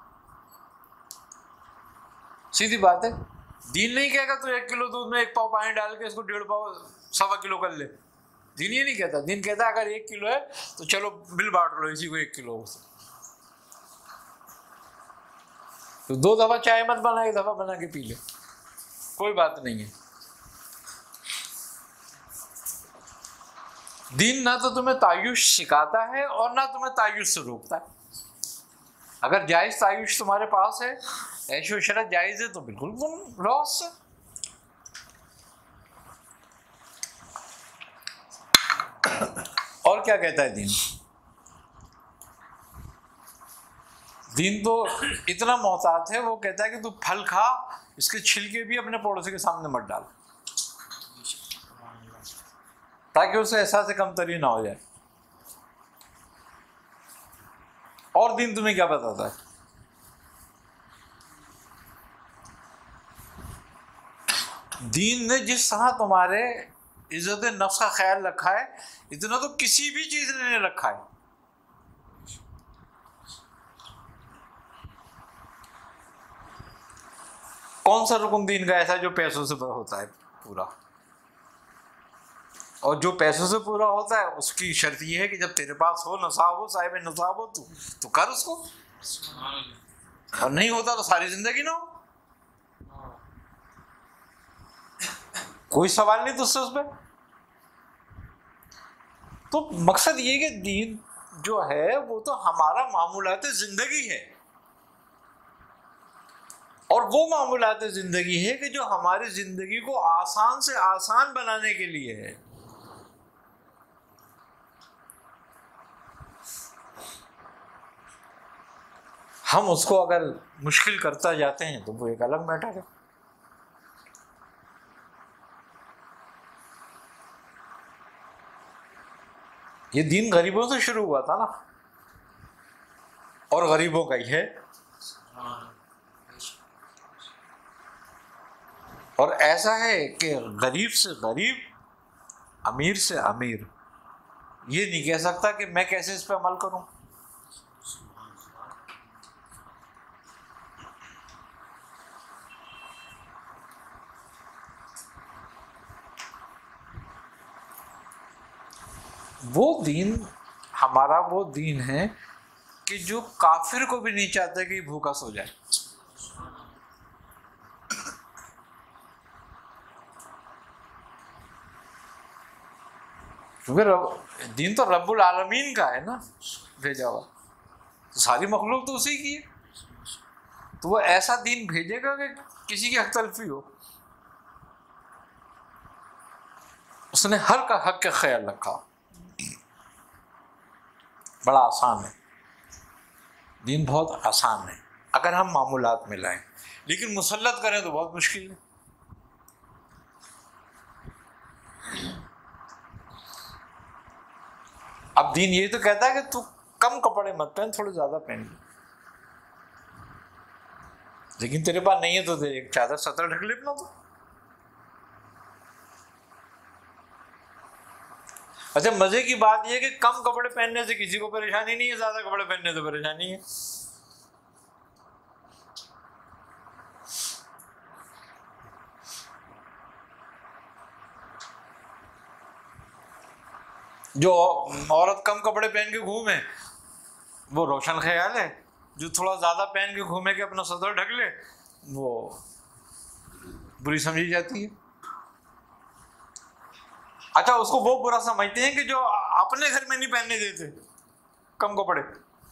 सीधी बात है। दीन नहीं कहेगा तो 1 किलो दूध में 1 पाव पानी डाल के इसको 1.5 पाव 1.25 किलो कर ले। दीन ये नहीं कहता। दीन कहता है अगर 1 किलो है तो चलो बिल बांट लो इसी को 1 किलो। तो 2 दफ़ा चाय मत बना, 1 दफ़ा बना के पी ले, कोई बात नहीं है। दीन ना तो तुम्हें तायुश सिखाता है और ना तुम्हें तायुश से रोकता है। अगर जायज़ तायुश तुम्हारे पास है, ऐशो इशरत जायज़ है, तो बिल्कुल तुम रहो उससे। और क्या कहता है दीन? दीन तो इतना मोहतात है, वो कहता है कि तू फल खा, इसके छिलके भी अपने पड़ोसी के सामने मत डाल, ताकि उसे एहसास कमतरी ना हो जाए। और दीन तुम्हें क्या बताता है? दीन ने जिस तरह तुम्हारे इज्जत नफ्स का ख्याल रखा है, इतना तो किसी भी चीज ने नहीं रखा है। कौन सा रुकन दीन का ऐसा जो पैसों से होता है पूरा? और जो पैसों से पूरा होता है उसकी शर्त यह है कि जब तेरे पास हो, नसाब हो, साहिब नसाब हो, तू कर उसको, और नहीं होता तो सारी जिंदगी ना हो। कोई सवाल नहीं तुझसे उस पर। तो मकसद ये कि दीन जो है वो तो हमारा मामूलात जिंदगी है, और वो मामूलात जिंदगी है कि जो हमारी जिंदगी को आसान से आसान बनाने के लिए है। हम उसको अगर मुश्किल करता जाते हैं तो वो एक अलग मैटर है। ये दीन गरीबों से शुरू हुआ था ना, और गरीबों का ही है। और ऐसा है कि गरीब से गरीब, अमीर से अमीर ये नहीं कह सकता कि मैं कैसे इस पर अमल करूं। वो दीन हमारा वो दीन है कि जो काफिर को भी नहीं चाहता कि भूखा सो जाए। क्योंकि दीन तो रब्बुल आलमीन का है ना भेजा हुआ, तो सारी मखलूक तो उसी की है। तो वो ऐसा दीन भेजेगा कि किसी की हक तलफी हो। उसने हर का हक का ख्याल रखा। बड़ा आसान है दीन, बहुत आसान है अगर हम मामूलात में लाएं, लेकिन मुसल्लत करें तो बहुत मुश्किल है। अब दीन ये तो कहता है कि तू कम कपड़े मत पहन, थोड़े ज्यादा पहन ले, लेकिन तेरे पास नहीं है तो तेरे एक चादर सतर ढक ले अपना। तो अच्छा, मजे की बात यह है कि कम कपड़े पहनने से किसी को परेशानी नहीं है, ज्यादा कपड़े पहनने से परेशानी है। जो औरत कम कपड़े पहन के घूमे वो रोशन ख्याल है, जो थोड़ा ज्यादा पहन के घूमे के अपना सदर ढक ले वो बुरी समझी जाती है। अच्छा, उसको वो बुरा समझते हैं कि जो अपने घर में नहीं पहनने देते कम कपड़े।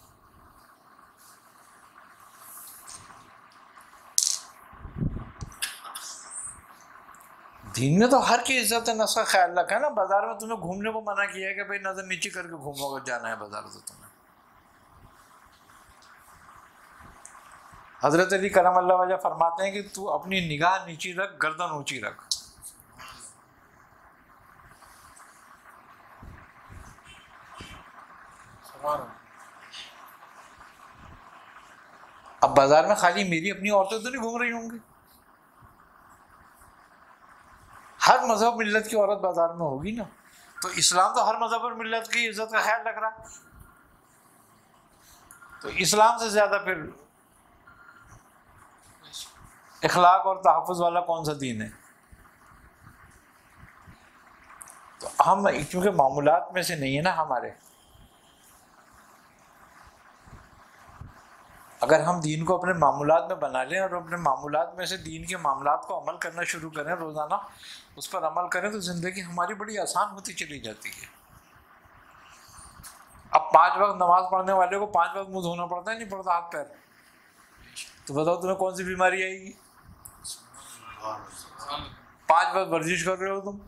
दीन में तो हर की इज्जत नफ्स का ख्याल रखा है ना। बाजार में तुम्हें घूमने को मना किया है कि भाई नजर नीचे करके घूमोगे, जाना है बाजार तो तुम्हें। हजरत अली करम अल्लाह वजह फरमाते हैं कि तू अपनी निगाह नीची रख, गर्दन ऊंची रख। अब बाजार में खाली मेरी अपनी औरतें तो नहीं घूम रही होंगी, हर मजहब मिल्लत की औरत बाजार में होगी ना। तो इस्लाम तो हर मजहब और मिल्लत की इज्जत का ख्याल रख रहा है, तो इस्लाम से ज्यादा फिर इखलाक और तहफ़्फ़ुज़ वाला कौन सा दीन है। तो हम क्योंकि मामूलात में से नहीं है ना हमारे, अगर हम दीन को अपने मामूलात में बना लें और अपने मामूलात में से दीन के मामलात को अमल करना शुरू करें, रोज़ाना उस पर अमल करें, तो ज़िंदगी हमारी बड़ी आसान होती चली जाती है। अब 5 वक्त नमाज पढ़ने वाले को 5 वक्त मुँह धोना पड़ता है, नहीं पड़ता हाथ पैर? तो बताओ तुम्हें कौन सी बीमारी आएगी? 5 वक्त वर्जिश कर रहे हो तुम।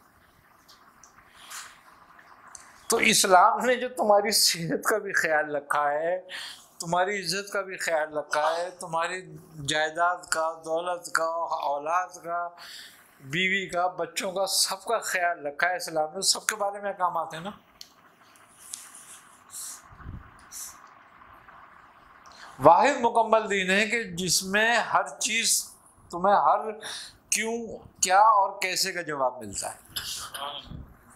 तो इस्लाम ने जो तुम्हारी सेहत का भी ख्याल रखा है, तुम्हारी इज्जत का भी ख्याल रखा है, तुम्हारी जायदाद का, दौलत का, औलाद का, बीवी का, बच्चों का, सबका ख्याल रखा है इस्लाम ने। सबके बारे में काम आते हैं ना। वाहिद मुकम्मल दीन है कि जिसमें हर चीज़ तुम्हें हर क्यों, क्या और कैसे का जवाब मिलता है।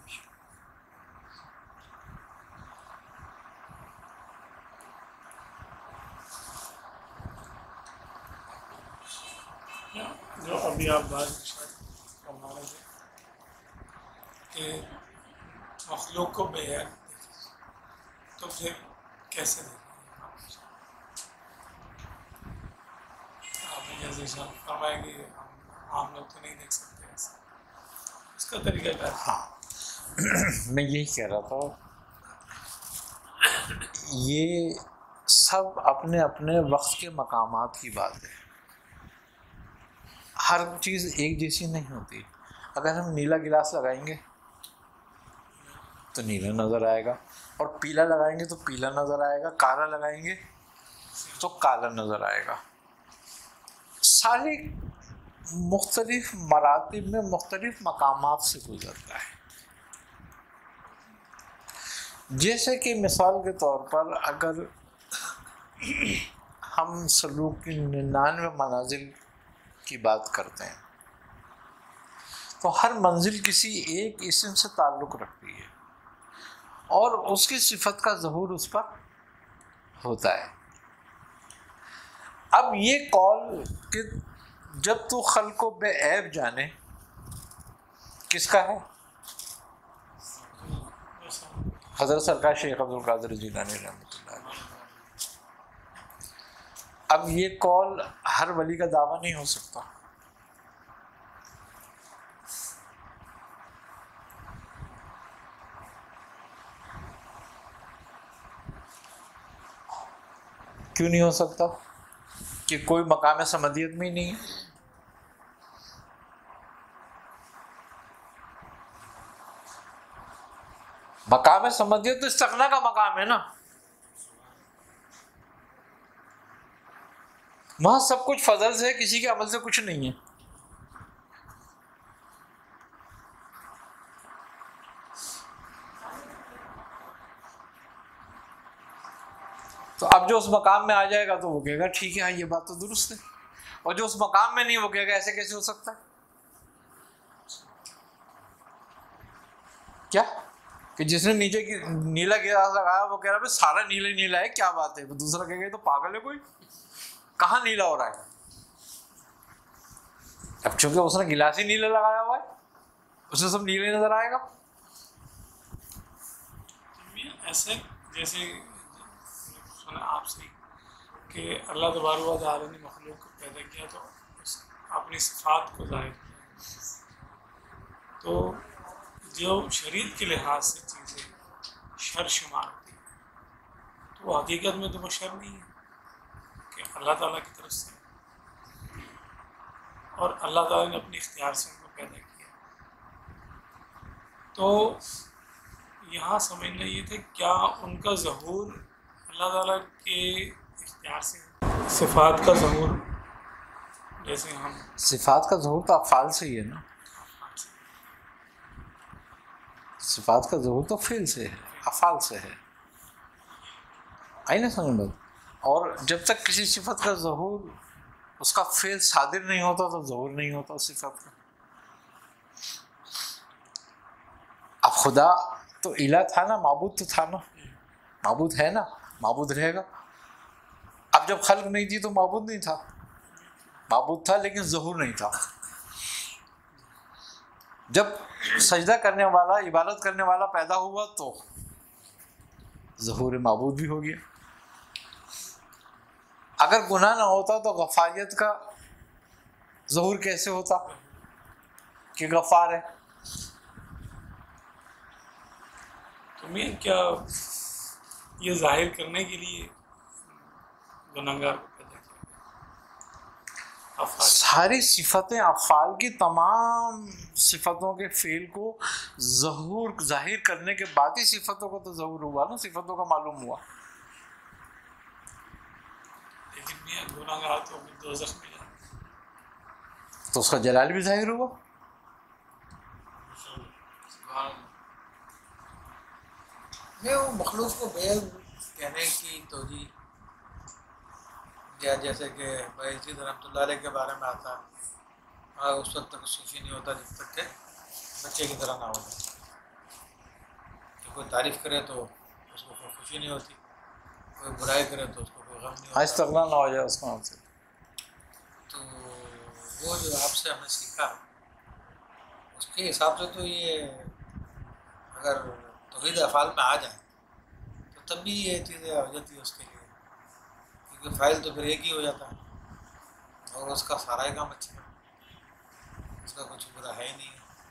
जो अभी आप बात फरमा रहे थे कि मखलूक को बेहद तो फिर कैसे देखेंगे आपने जैसे फरमाया कि आम लोग तो नहीं देख सकते ऐसा, उसका तरीका क्या है? हाँ मैं यही कह रहा था, ये सब अपने अपने वक्त के मकामात की बात है। हर चीज़ एक जैसी नहीं होती। अगर हम नीला गिलास लगाएंगे तो नीला नज़र आएगा, और पीला लगाएंगे तो पीला नज़र आएगा, काला लगाएंगे तो काला नज़र आएगा। सारी मुख्तलिफ मरातिब में मुख्तलिफ मकामात से गुजरता है। जैसे कि मिसाल के तौर पर अगर हम सलूक की 99 मनाजिल की बात करते हैं, तो हर मंजिल किसी एक इस्म से ताल्लुक़ रखती है और उसकी सिफत का ज़हूर उस पर होता है। अब ये कौल कि जब तू खल्क़ को बेऐब जाने, किसका है? हज़रत सरकार शेख अब्दुल कादिर जिलानी रहमतुल्लाह अलैह। अब ये कौल हर वली का दावा नहीं हो सकता। क्यों नहीं हो सकता? कि कोई मकाम समदियत में ही नहीं है। मकाम समदियत तो इस्तग़ना का मकाम है ना, वहां सब कुछ फजल से है, किसी के अमल से कुछ नहीं है। तो अब जो उस मकाम में आ जाएगा तो वो कहेगा ठीक है, हाँ ये बात तो दुरुस्त है, और जो उस मकाम में नहीं वो कहेगा ऐसे कैसे हो सकता है? क्या कि जिसने नीचे की नीला गिलास लगाया वो कह रहा है सारा नीला नीला है, क्या बात है? दूसरा कहेगा तो पागल है कोई, कहाँ नीला हो रहा है? अब चूंकि उसने गिलास ही नीला लगाया हुआ है, उसे सब नीले नजर आएगा। ऐसे जैसे सुना आपसे कि अल्लाह तबारक व तआला ने मखलूक को पैदा किया तो अपनी सिफात को ज़ाहिर किया, तो जो शरीयत के लिहाज से चीज़ें शर शुमार होती हैं तो वो हकीकत में तो वो शर नहीं है कि अल्लाह ताला की तरफ से, और अल्लाह ताला ने अपने इख्तियार से उनको पैदा किया। तो यहाँ समझना ये थे क्या उनका ज़हूर अल्लाह ताला के इख्तियार से, सिफ़ात का ज़हूर, जैसे हम सिफात का ज़हूर तो अफ़आल से ही है ना, सिफात का ज़हूर तो फ़िल से है, अफ़आल से है। आई ना समझ बात? और जब तक किसी सिफत का ज़हूर, उसका फेल सादिर नहीं होता तो ज़हूर नहीं होता सिफत का। अब खुदा तो इला था ना, माबूद तो था ना, माबूद है ना, माबूद रहेगा। अब जब खल्क नहीं थी तो माबूद नहीं था, माबूद था लेकिन ज़हूर नहीं था। जब सजदा करने वाला, इबादत करने वाला पैदा हुआ तो ज़हूर माबूद भी हो गया। अगर गुनाह ना होता तो गफ़ारियत का ज़हूर कैसे होता कि गफ़ार है। तो मैं क्या ये जाहिर करने के लिए गुनहगार को पैदा किया? सारी सिफतें, अफ़ाल की तमाम सिफतों के फ़ेल को ज़हूर ज़ाहिर करने के बाद ही सिफतों को तो ज़हूर हुआ ना, सिफतों का मालूम हुआ। लेकिन मैं गुनहगार तो दोज़ख में जाए तो उसका जलाल भी ज़ाहिर हुआ। मैं वो मखलूक को बेल कहने की तोजी, या जैसे कि भाई इसी रहमतुल्लाह अलैह के बारे में आता, उस वक्त तक सूफी नहीं होता जब तक के बच्चे की तरह ना हो जाए। तो कोई तारीफ़ करे तो उसको कोई खुशी नहीं होती, कोई बुराई करे तो उसको कोई गम नहीं होता। इस्तिग़ना ना हो जाए उसका हमसे। तो वो जो आपसे हमने सीखा उसके हिसाब से तो ये अगर तौहीद अफ़ाल में आ जाए तो तब भी ये चीज़ें हो जाती है उसके लिए, क्योंकि फ़ाइल तो फिर एक ही हो जाता है और उसका सारा ही काम अच्छा है, उसका कुछ बुरा है ही नहीं।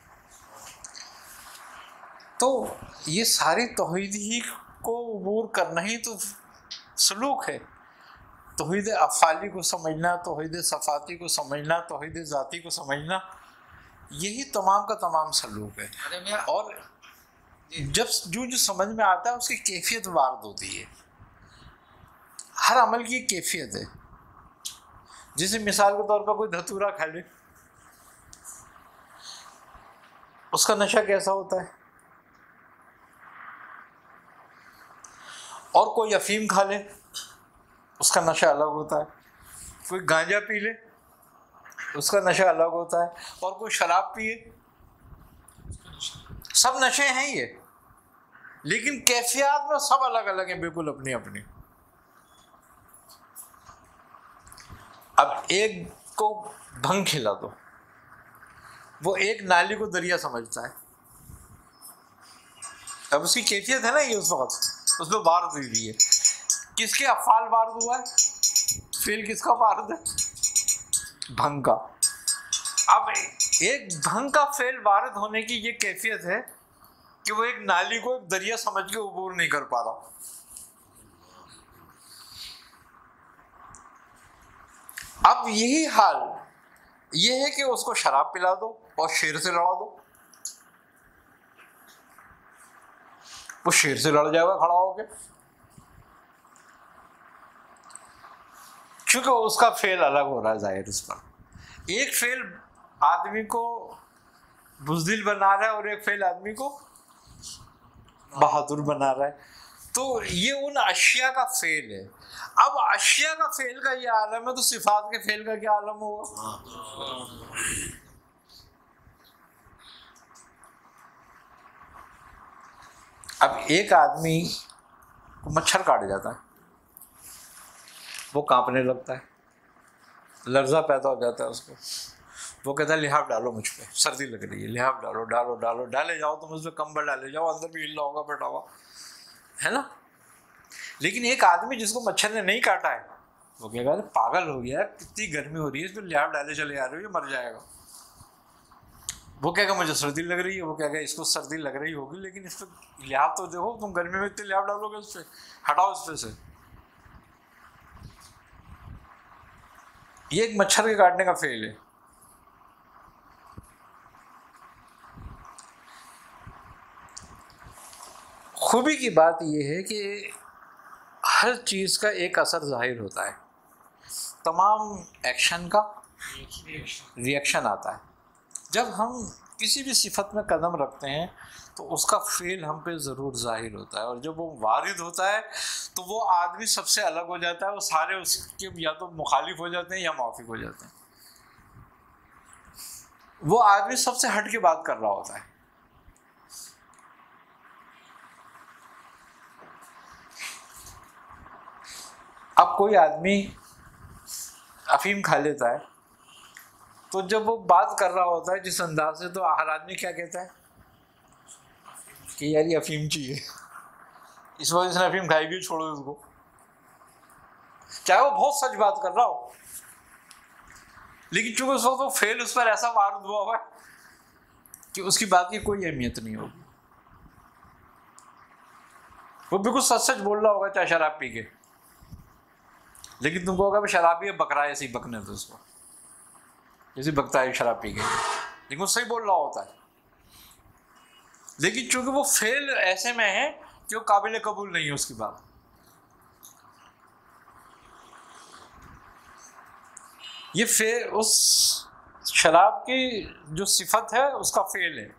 तो ये सारी तौहीद ही को अबूर करना ही तो सलूक है। तौहीद अफ़ाली को समझना, तौहीद सफ़ाती को समझना, तौहीद ज़ाती को समझना, यही तमाम का तमाम सलूक है। अरे मैं और जब जो समझ में आता है उसकी कैफियत वार्द होती है। हर अमल की एक कैफियत है। जैसे मिसाल के तौर पर कोई धतूरा खा ले, उसका नशा कैसा होता है, और कोई अफीम खा ले उसका नशा अलग होता है, कोई गांजा पी ले उसका नशा अलग होता है, और कोई शराब पिए, सब नशे हैं ये, लेकिन कैफियत में सब अलग अलग हैं, बिल्कुल अपनी अपनी। अब एक को भंग खिला दो, वो एक नाली को दरिया समझता है। अब उसकी कैफियत है ना ये, उस वक्त उसमें वार्द हुई है। किसके अफ़ाल वार्द हुआ है? फेल किसका वार्द है? भंग का। अब एक भंग का फेल वारद होने की ये कैफियत है कि वो एक नाली को एक दरिया समझ के अबूर नहीं कर पा रहा। अब यही हाल ये है कि उसको शराब पिला दो और शेर से लड़ा दो, वो शेर से लड़ जाएगा खड़ा होके, क्योंकि उसका फेल अलग हो रहा है जाहिर उस पर। एक फेल आदमी को बुज़दिल बना रहा है और एक फेल आदमी को बहादुर बना रहा है। तो ये उन अशिया का फेल है। अब अशिया का फेल का ये आलम है, तो सिफात के फेल का क्या आलम होगा? अब एक आदमी को मच्छर काट जाता है, वो कांपने लगता है, लर्जा पैदा हो जाता है उसको, वो कहता है लिहाफ डालो मुझ पे, सर्दी लग रही है, लिहाफ डालो, डालो डालो डाले जाओ, तुम उसमें कंबल डाले जाओ, अंदर भी हिल होगा बैठा हुआ है ना। लेकिन एक आदमी जिसको मच्छर ने नहीं काटा है, वो कहेगा पागल हो गया, कितनी गर्मी हो रही है, इस पर लिहाफ डाले चले आ रहे हो, ये मर जाएगा। वो कहेगा मुझे सर्दी लग रही है, वो कहेगा इसको सर्दी लग रही होगी, लेकिन इस पर लिहाफ तो देखो, तुम गर्मी में इतने लिहाफ डालोगे उस पर, हटाओ इस पे से। ये एक मच्छर के काटने का फेल है। खूबी की बात यह है कि हर चीज़ का एक असर जाहिर होता है, तमाम एक्शन का रिएक्शन आता है। जब हम किसी भी सिफत में कदम रखते हैं तो उसका फेल हम पे ज़रूर जाहिर होता है, और जब वो वारिद होता है तो वो आदमी सबसे अलग हो जाता है, वो सारे उसके या तो मुखालिफ हो जाते हैं या मौफिक हो जाते हैं। वो आदमी सबसे हट के बात कर रहा होता है। अब कोई आदमी अफीम खा लेता है तो जब वो बात कर रहा होता है जिस अंदाज से, तो हर आदमी क्या कहता है कि यार ये अफीम चाहिए, इस वजह से अफीम खाएगी, छोड़ो उसको, चाहे वो बहुत सच बात कर रहा हो, लेकिन चूंकि उस वक्त वो फेल उस पर ऐसा वारुद हुआ हुआ है कि उसकी बात की कोई अहमियत नहीं होगी। वो बिल्कुल सच सच बोल रहा होगा चाहे शराब पी के, लेकिन तुमको होगा शराबी है, बकरा है, ऐसे ही बकने दो उसको, जैसे बकता है शराब पी के, लेकिन वो सही बोल रहा होता है। लेकिन चूंकि वो फेल ऐसे में है कि वो काबिल कबूल नहीं है उसकी बात, ये फेल उस शराब की जो सिफत है उसका फेल है।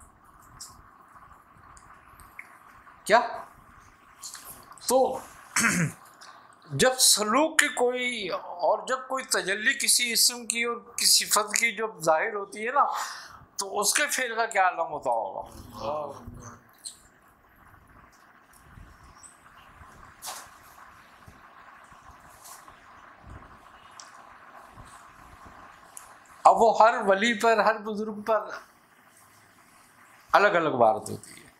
क्या? तो जब सलूक की कोई, और जब कोई तजल्ली किसी इस्म की और किसी सिफत की जब जाहिर होती है ना, तो उसके फेल का क्या आलम होता होगा। अब वो हर वली पर, हर बुजुर्ग पर अलग अलग बात होती है।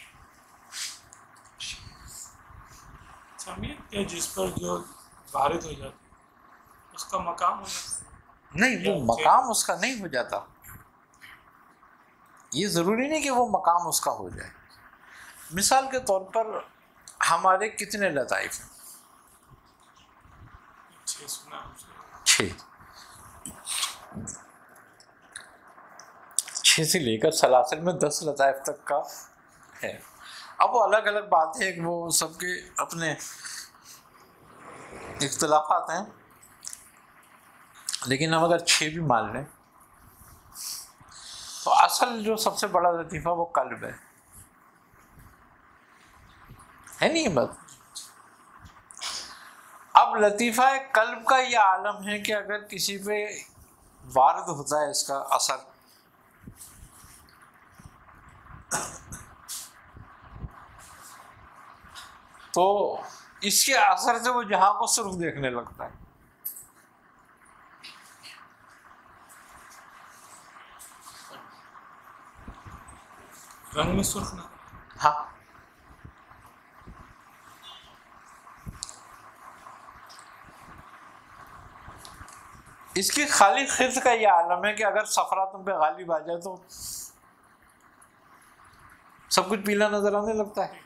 समझिए जिस पर जो वारिद हो जाती है उसका मकाम हो जाता है। नहीं, वो मकाम उसका नहीं हो जाता, ये ज़रूरी नहीं कि वो मकाम उसका हो जाए। मिसाल के तौर पर हमारे कितने लताइफ हैं? 6 से लेकर सलासिल में 10 लताइफ तक का है। अब वो अलग अलग बातें हैं, वो सबके अपने इख्तिलाफात हैं, लेकिन हम अगर 6 भी मान लें तो असल जो सबसे बड़ा लतीफ़ा वो कल्ब है नहीं बात। अब लतीफ़ा कल्ब का ये आलम है कि अगर किसी पे वारद होता है इसका असर, तो इसके असर से वो जहां को सुर्ख देखने लगता है। रंग में सुर्ख ना, हाँ, इसकी खाली खिज का ये आलम है कि अगर सफरा तुम पे गालिब आ जाए तो सब कुछ पीला नजर आने लगता है।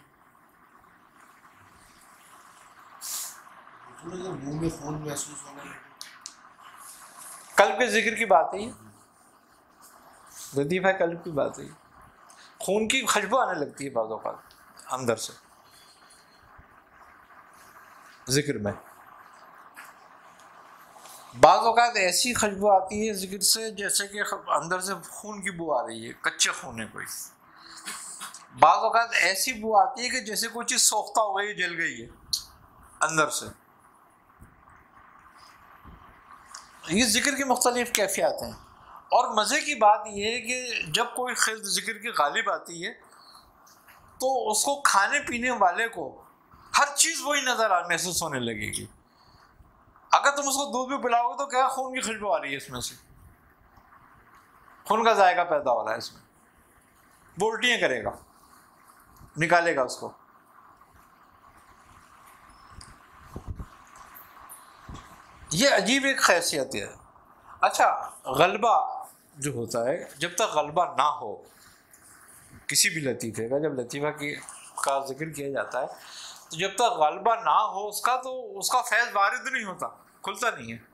मुंह में खून महसूस होने लगे। कल्ब के जिक्र की बात है ये, लतीफ़ा कल्ब की बात है। खून की खुशबू आने लगती है बाज़ औक़ात अंदर से जिक्र में, बाज़ औक़ात ऐसी खुशबू आती है जिक्र से जैसे कि अंदर से खून की बू आ रही है, कच्चे खून है कोई। बाज़ औक़ात ऐसी बू आती है कि जैसे कोई चीज़ सोख्ता हो गई, जल गई है अंदर से। ये जिक्र की मुख्तलिफ कैफियत हैं। और मज़े की बात यह है कि जब कोई खिल जिक्र की गालिब आती है तो उसको खाने पीने वाले को हर चीज़ वही नज़र महसूस होने लगेगी। अगर तुम उसको दूध भी पिलाओगे तो क्या खून की खुशबू आ रही है इसमें से, खून का जायका पैदा हो रहा है इसमें, वो उल्टियाँ करेगा, निकालेगा उसको। ये अजीब एक खैसियत है। अच्छा, गलबा जो होता है, जब तक गलबा ना हो किसी भी लतीफ़े का, जब लतीफ़ा का जिक्र किया जाता है तो जब तक गलबा ना हो उसका, तो उसका फैज़ वारिद नहीं होता, खुलता नहीं है।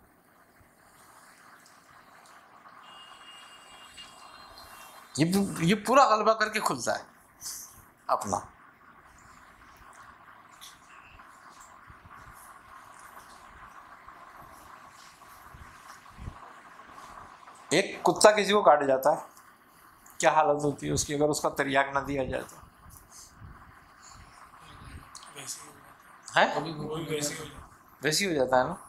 ये पूरा गलबा करके खुलता है अपना। एक कुत्ता किसी को काट जाता है क्या हालत होती है उसकी, अगर उसका तरियाक ना दिया जाए तो वैसे ही हो जाता है, कभी है, वो भी वैसे ही हो जाता वैसी हो जाता है ना।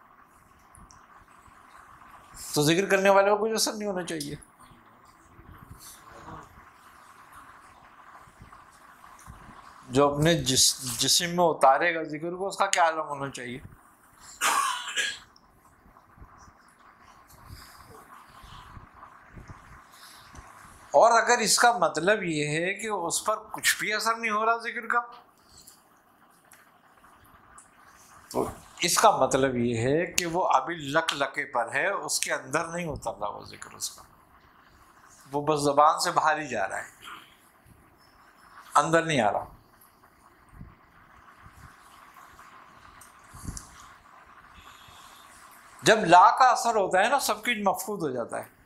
तो जिक्र करने वाले को कुछ असर नहीं होना चाहिए। जो अपने जिस्म में उतारेगा जिक्र को, उसका क्या आलम होना चाहिए। और अगर इसका मतलब ये है कि उस पर कुछ भी असर नहीं हो रहा जिक्र का, तो इसका मतलब ये है कि वो अभी लक लके पर है, उसके अंदर नहीं उतर रहा वो जिक्र उसका, वो बस ज़बान से बाहर ही जा रहा है, अंदर नहीं आ रहा। जब ला का असर होता है ना, सब कुछ मफकूद हो जाता है।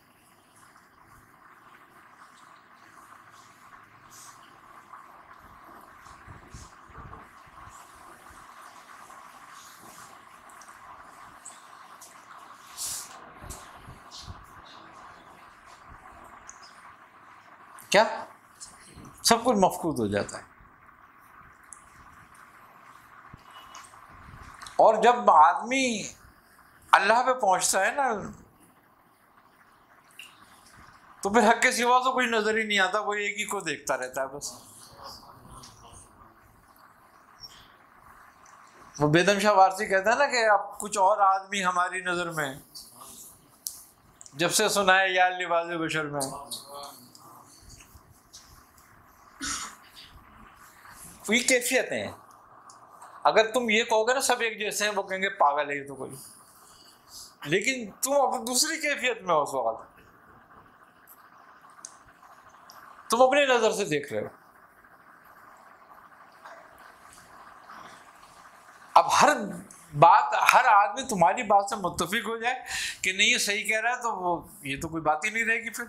क्या सब कुछ मफकूद हो जाता है। और जब आदमी अल्लाह पे पहुंचता है ना, तो फिर हक के सिवा तो कुछ नजर ही नहीं आता, वो एक ही को देखता रहता है बस। वो बेदम शाह वारसी कहता है ना कि अब कुछ और आदमी हमारी नजर में, जब से सुना है यार लिबाज बशर में, वही कैफियतें हैं। अगर तुम ये कहोगे ना सब एक जैसे हैं, वो कहेंगे पागल है ये तो कोई, लेकिन तुम अब दूसरी कैफियत में हो उस वक्त, तुम अपनी नजर से देख रहे हो। अब हर आदमी तुम्हारी बात से मुत्तफिक हो जाए कि नहीं ये सही कह रहा है, तो वो ये तो कोई बात ही नहीं रहेगी। फिर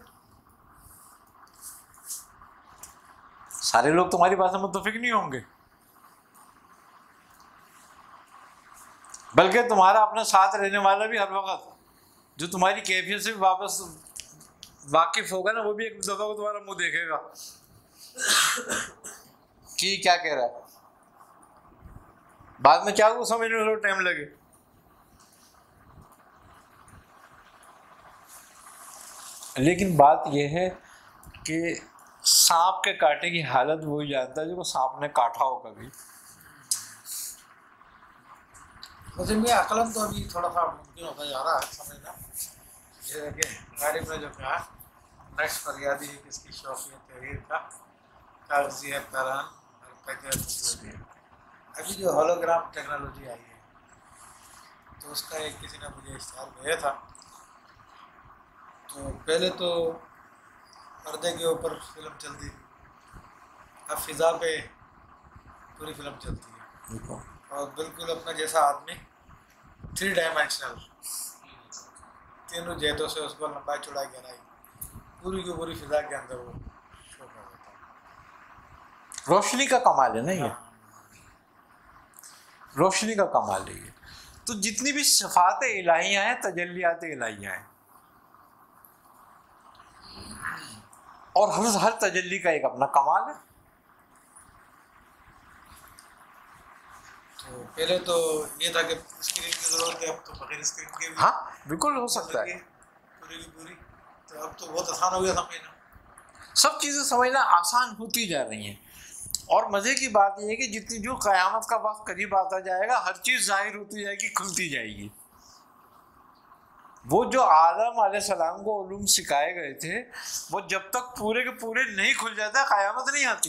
सारे लोग तुम्हारी बात से मुत्तफिक नहीं होंगे, बल्कि तुम्हारा अपने साथ रहने वाला भी हर वक्त जो तुम्हारी कैफियत से वापस वाकिफ होगा ना, वो भी एक दफा को तुम्हारा मुंह देखेगा कि क्या कह रहा है। बाद में क्या समझने में थोड़ा टाइम लगे, लेकिन बात यह है कि सांप के काटे की हालत वही जानता है जो सांप ने काटा हो कभी। वैसे में अकलन तो अभी थोड़ा सा मुमकिन होता जा रहा है समझना। जैसे कि गालिब ने जो कहा, नेक्स्ट फरियादी है किसकी शौक़ियत तहरीर का कागजी है पैरान और पैकेज। अभी जो होलोग्राम टेक्नोलॉजी आई है, तो उसका एक किसी ने मुझे इश्तिहार भेजा था। तो पहले तो पर्दे के ऊपर फिल्म चलती थी, अब फिज़ा पे पूरी फिल्म चलती है, और बिल्कुल अपना जैसा आदमी 3 डायमेंशनल, तीनों जेतों से उसको लंबाई चौड़ाई गहराई पूरी की पूरी फिज़ा के अंदर वो शो कर देता है। रोशनी का कमाल है ना ये, रोशनी का कमाल है ये। तो जितनी भी सिफात इलाहियाँ हैं, तजल्लियात इलाहियाँ हैं, और हर तजल्ली का एक अपना कमाल है। तो पहले तो ये था कि स्क्रीन की ज़रूरत है, अब तो बगैर स्क्रीन के भी हाँ बिल्कुल हो सकता है, पूरी की पूरी। तो अब तो बहुत आसान हो गया समझना, सब चीज़ें समझना आसान होती जा रही हैं। और मज़े की बात यह है कि जितनी जो क़यामत का वक्त करीब आता जाएगा, हर चीज़ जाहिर होती जाएगी, खुलती जाएगी। वो जो आदम अलैहिस्सलाम को उलूम सिखाए गए थे, वो जब तक पूरे के पूरे नहीं खुल जाता क़यामत नहीं आती।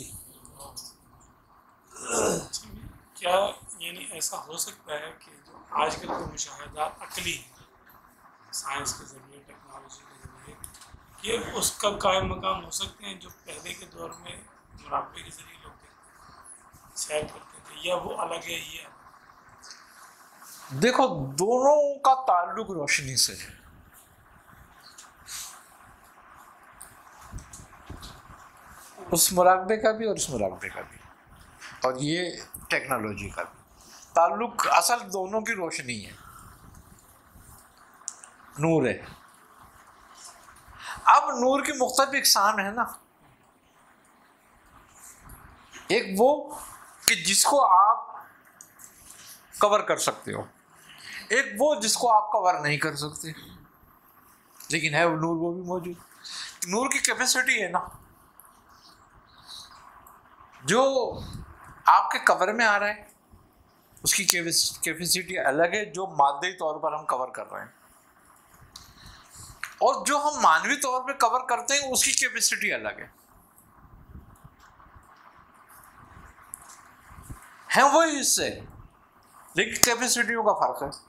क्या यानी ऐसा हो सकता है कि जो आजकल के मुशाहिदात अकली साइंस के ज़रिए, टेक्नोलॉजी के ज़रिए, ये उसका कायम मकाम हो सकते हैं जो पहले के दौर में मुराक़बे के ज़रिए लोग देखते सैर करते थे, या वो अलग है ये? देखो, दोनों का ताल्लुक रोशनी से है। उस मुराक़बे का भी और इस मुराक़बे का भी, और ये टेक्नोलॉजी का भी ताल्लुक असल दोनों की रोशनी है, नूर है। अब नूर की मुख्तलिफ इकसाम है ना, एक वो कि जिसको आप कवर कर सकते हो, एक वो जिसको आप कवर नहीं कर सकते, लेकिन है वो नूर, वो भी मौजूद। नूर की कैपेसिटी है ना, जो आपके कवर में आ रहा है उसकी कैपेसिटी अलग है, जो मादई तौर पर हम कवर कर रहे हैं, और जो हम मानवी तौर पे कवर करते हैं उसकी कैपेसिटी अलग है वही इससे, लेकिन कैपेसिटियों का फर्क है।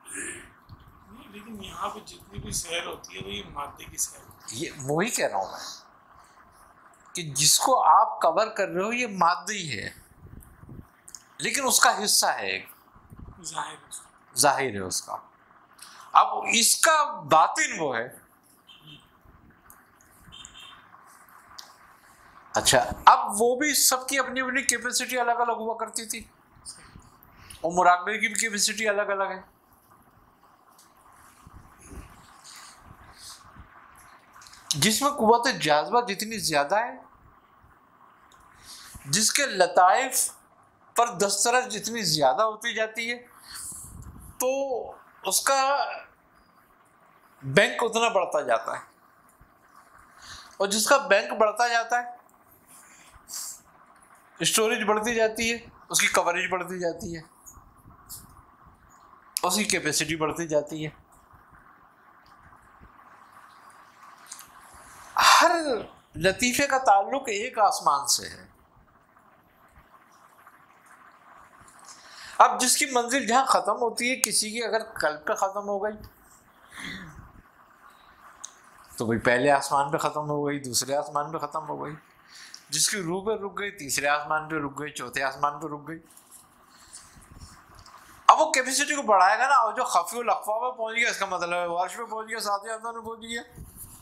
लेकिन यहाँ पे जितनी भी सैर होती है वो ये मादे की सैर होती ये वही कह रहा हूं मैं कि जिसको आप कवर कर रहे हो ये मादई है, लेकिन उसका हिस्सा है, है, जाहिर है उसका। अब इसका बातिन वो है। अच्छा, अब वो भी सबकी अपनी अपनी कैपेसिटी अलग अलग हुआ करती थी, और मुराकबे की भी कैपेसिटी अलग अलग है। जिसमें कुव्वत जाज़बा जितनी ज्यादा है, जिसके लताइफ पर दस्तरस जितनी ज्यादा होती जाती है, तो उसका बैंक उतना बढ़ता जाता है, और जिसका बैंक बढ़ता जाता है, स्टोरेज बढ़ती जाती है, उसकी कवरेज बढ़ती जाती है, उसकी कैपेसिटी बढ़ती जाती है। हर लतीफे का ताल्लुक एक आसमान से है। अब जिसकी मंजिल जहां खत्म होती है, किसी की अगर कल्ब पे खत्म हो गई तो भाई पहले आसमान पे खत्म हो गई, दूसरे आसमान पे खत्म हो गई, जिसकी रूह पे रुक गई तीसरे आसमान पे रुक गई, चौथे आसमान पे रुक गई। अब वो कैपेसिटी को बढ़ाएगा ना, और जो खफी लखफा में पहुंच गया, इसका मतलब है वार्श पे पहुंच गया, सातवें आसमान में पहुंच गया,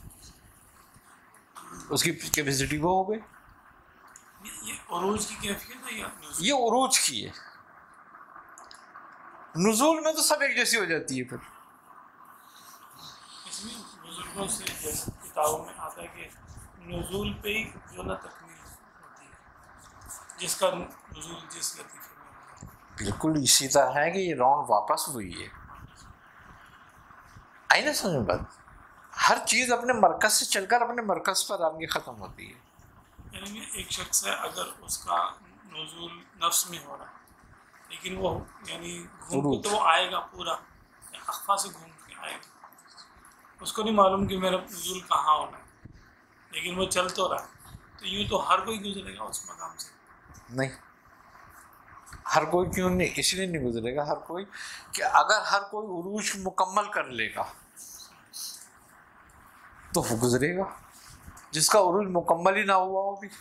उसकी कैपेसिटी वो हो गई। ये उरूज की कैफियत है या ये उरूज की है। नुज़ूल में तो सब एक जैसी हो जाती है। फिर इसमें बुजुर्गों से जैसे किताबों में आता है कि नुज़ूल पे ही जो ना तकमील होती है, जिसका नुज़ूल जिस लतीफ़े में। बिल्कुल इसी तरह है कि ये राउंड वापस हुई है। आई ना समझ बात? हर चीज़ अपने मरकज से चलकर अपने मरकज पर आगे ख़त्म होती है। यानी एक शख्स है, अगर उसका नुज़ूल नफ्स में हो रहा है, लेकिन वो यानी घूम के तो वो आएगा पूरा, अख्फा से घूम के आएगा, उसको नहीं मालूम कि मेरा नुज़ूल कहाँ होना है, लेकिन वो चल तो रहा है। तो यूँ तो हर कोई गुजरेगा उस मकाम से। नहीं, हर कोई क्यों नहीं, इसलिए नहीं गुजरेगा हर कोई कि अगर हर कोई उरूज मुकम्मल कर लेगा तो वो गुजरेगा। जिसका उरूज मुकम्मल ही ना हुआ हो भी,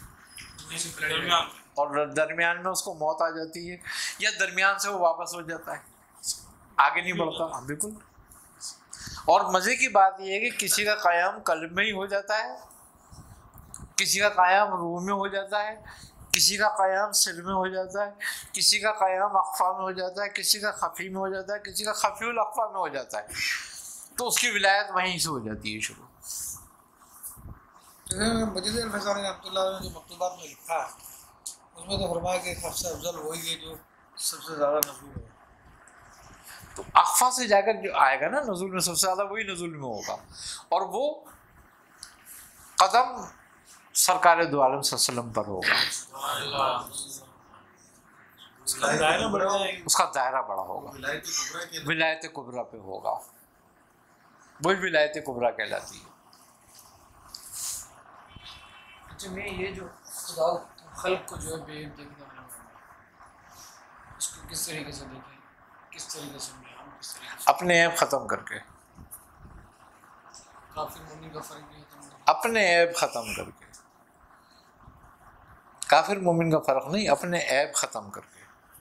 और दरमियान में उसको मौत आ जाती है, या दरमियान से वो वापस हो जाता है, आगे नहीं बढ़ता। बिल्कुल। और मज़े की बात यह है कि किसी का क़याम कल्ब में ही हो जाता है, किसी का क़याम रूह में हो जाता है, किसी का क़याम सिर में हो जाता है, किसी का क़याम अख्फा में हो जाता है, किसी का खफ़ी में हो जाता है, किसी का खफ़ीउल अख्फा में हो जाता है। तो उसकी विलायत वहीं से हो जाती है शुरू। मजीद अल-फैज़ानी रहमतुल्लाह ने जो मकतूबात में लिखा है, उसमें तो फरमाया कि सबसे अफजल वही है जो सबसे ज़्यादा नज़ूल है। तो अख्फा से जाकर जो आएगा ना नज़ूल में, सबसे ज़्यादा वही नज़ूल में होगा, और वो कदम सरकार दो आलम सल्लल्लाहु अलैहि वसल्लम पर होगा। उसका दायरा बड़ा होगा, विलायत कुबरा पे होगा, वही विलायत कुबरा कहलाती है। अच्छा, मैं ये जो खुदा खल्क को जो है बेब देखने वाला हूँ, इसको किस तरीके से देखें, किस तरीके से हम किस तरीके से अपने ऐब ख़त्म करके, काफिर मोमिन का फ़र्क भी है। अपने ऐब ख़त्म करके, काफिर मोमिन का फ़र्क नहीं, अपने ऐब ख़त्म करके।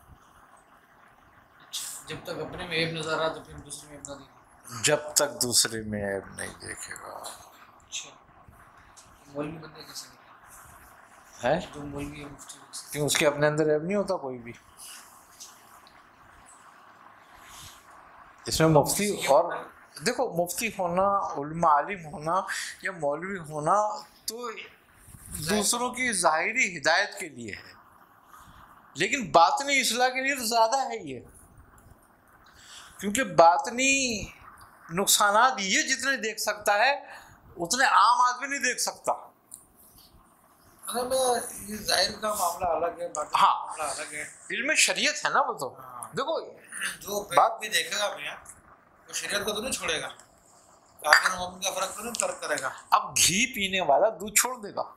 अच्छा, जब तक अपने में ऐब नज़र आ तो फिर दूसरे में ऐब ना देखें। जब तक दूसरे में ऐब नहीं देखेगा। अच्छा, मौलवी बंदे कैसे है? जो मौलवी है मुफ्ती है, क्यों, उसके अपने अंदर ऐब नहीं होता कोई भी? इसमें मुफ्ती और देखो मुफ्ती होना, उलमा आलिम होना या मौलवी होना तो दूसरों की ज़ाहिरी हिदायत के लिए है, लेकिन बातनी इस्लाह के लिए तो ज़्यादा है ये, क्योंकि बातनी नुकसानात ये जितने देख सकता है उतने आम आदमी नहीं देख सकता। अगर मैं ये जाहिर का मामला अलग है, बाकी हाँ, मामला अलग है। इल्म शरीयत है ना वो तो। हाँ। देखो जो बात भी देखेगा भैया वो शरीयत को तो नहीं छोड़ेगा, काफिर मोमिन का फर्क तो नहीं तर्क करेगा। अब घी पीने वाला दूध छोड़ देगा,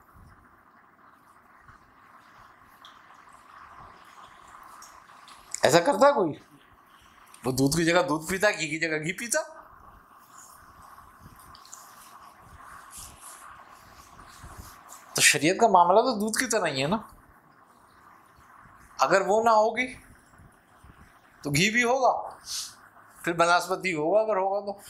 ऐसा करता है कोई? वो दूध की जगह दूध पीता, घी की जगह घी पीता। तो शरीयत का मामला तो दूध की तरह ही है ना। अगर वो ना होगी तो घी भी होगा, फिर बनस्पति होगा अगर होगा तो।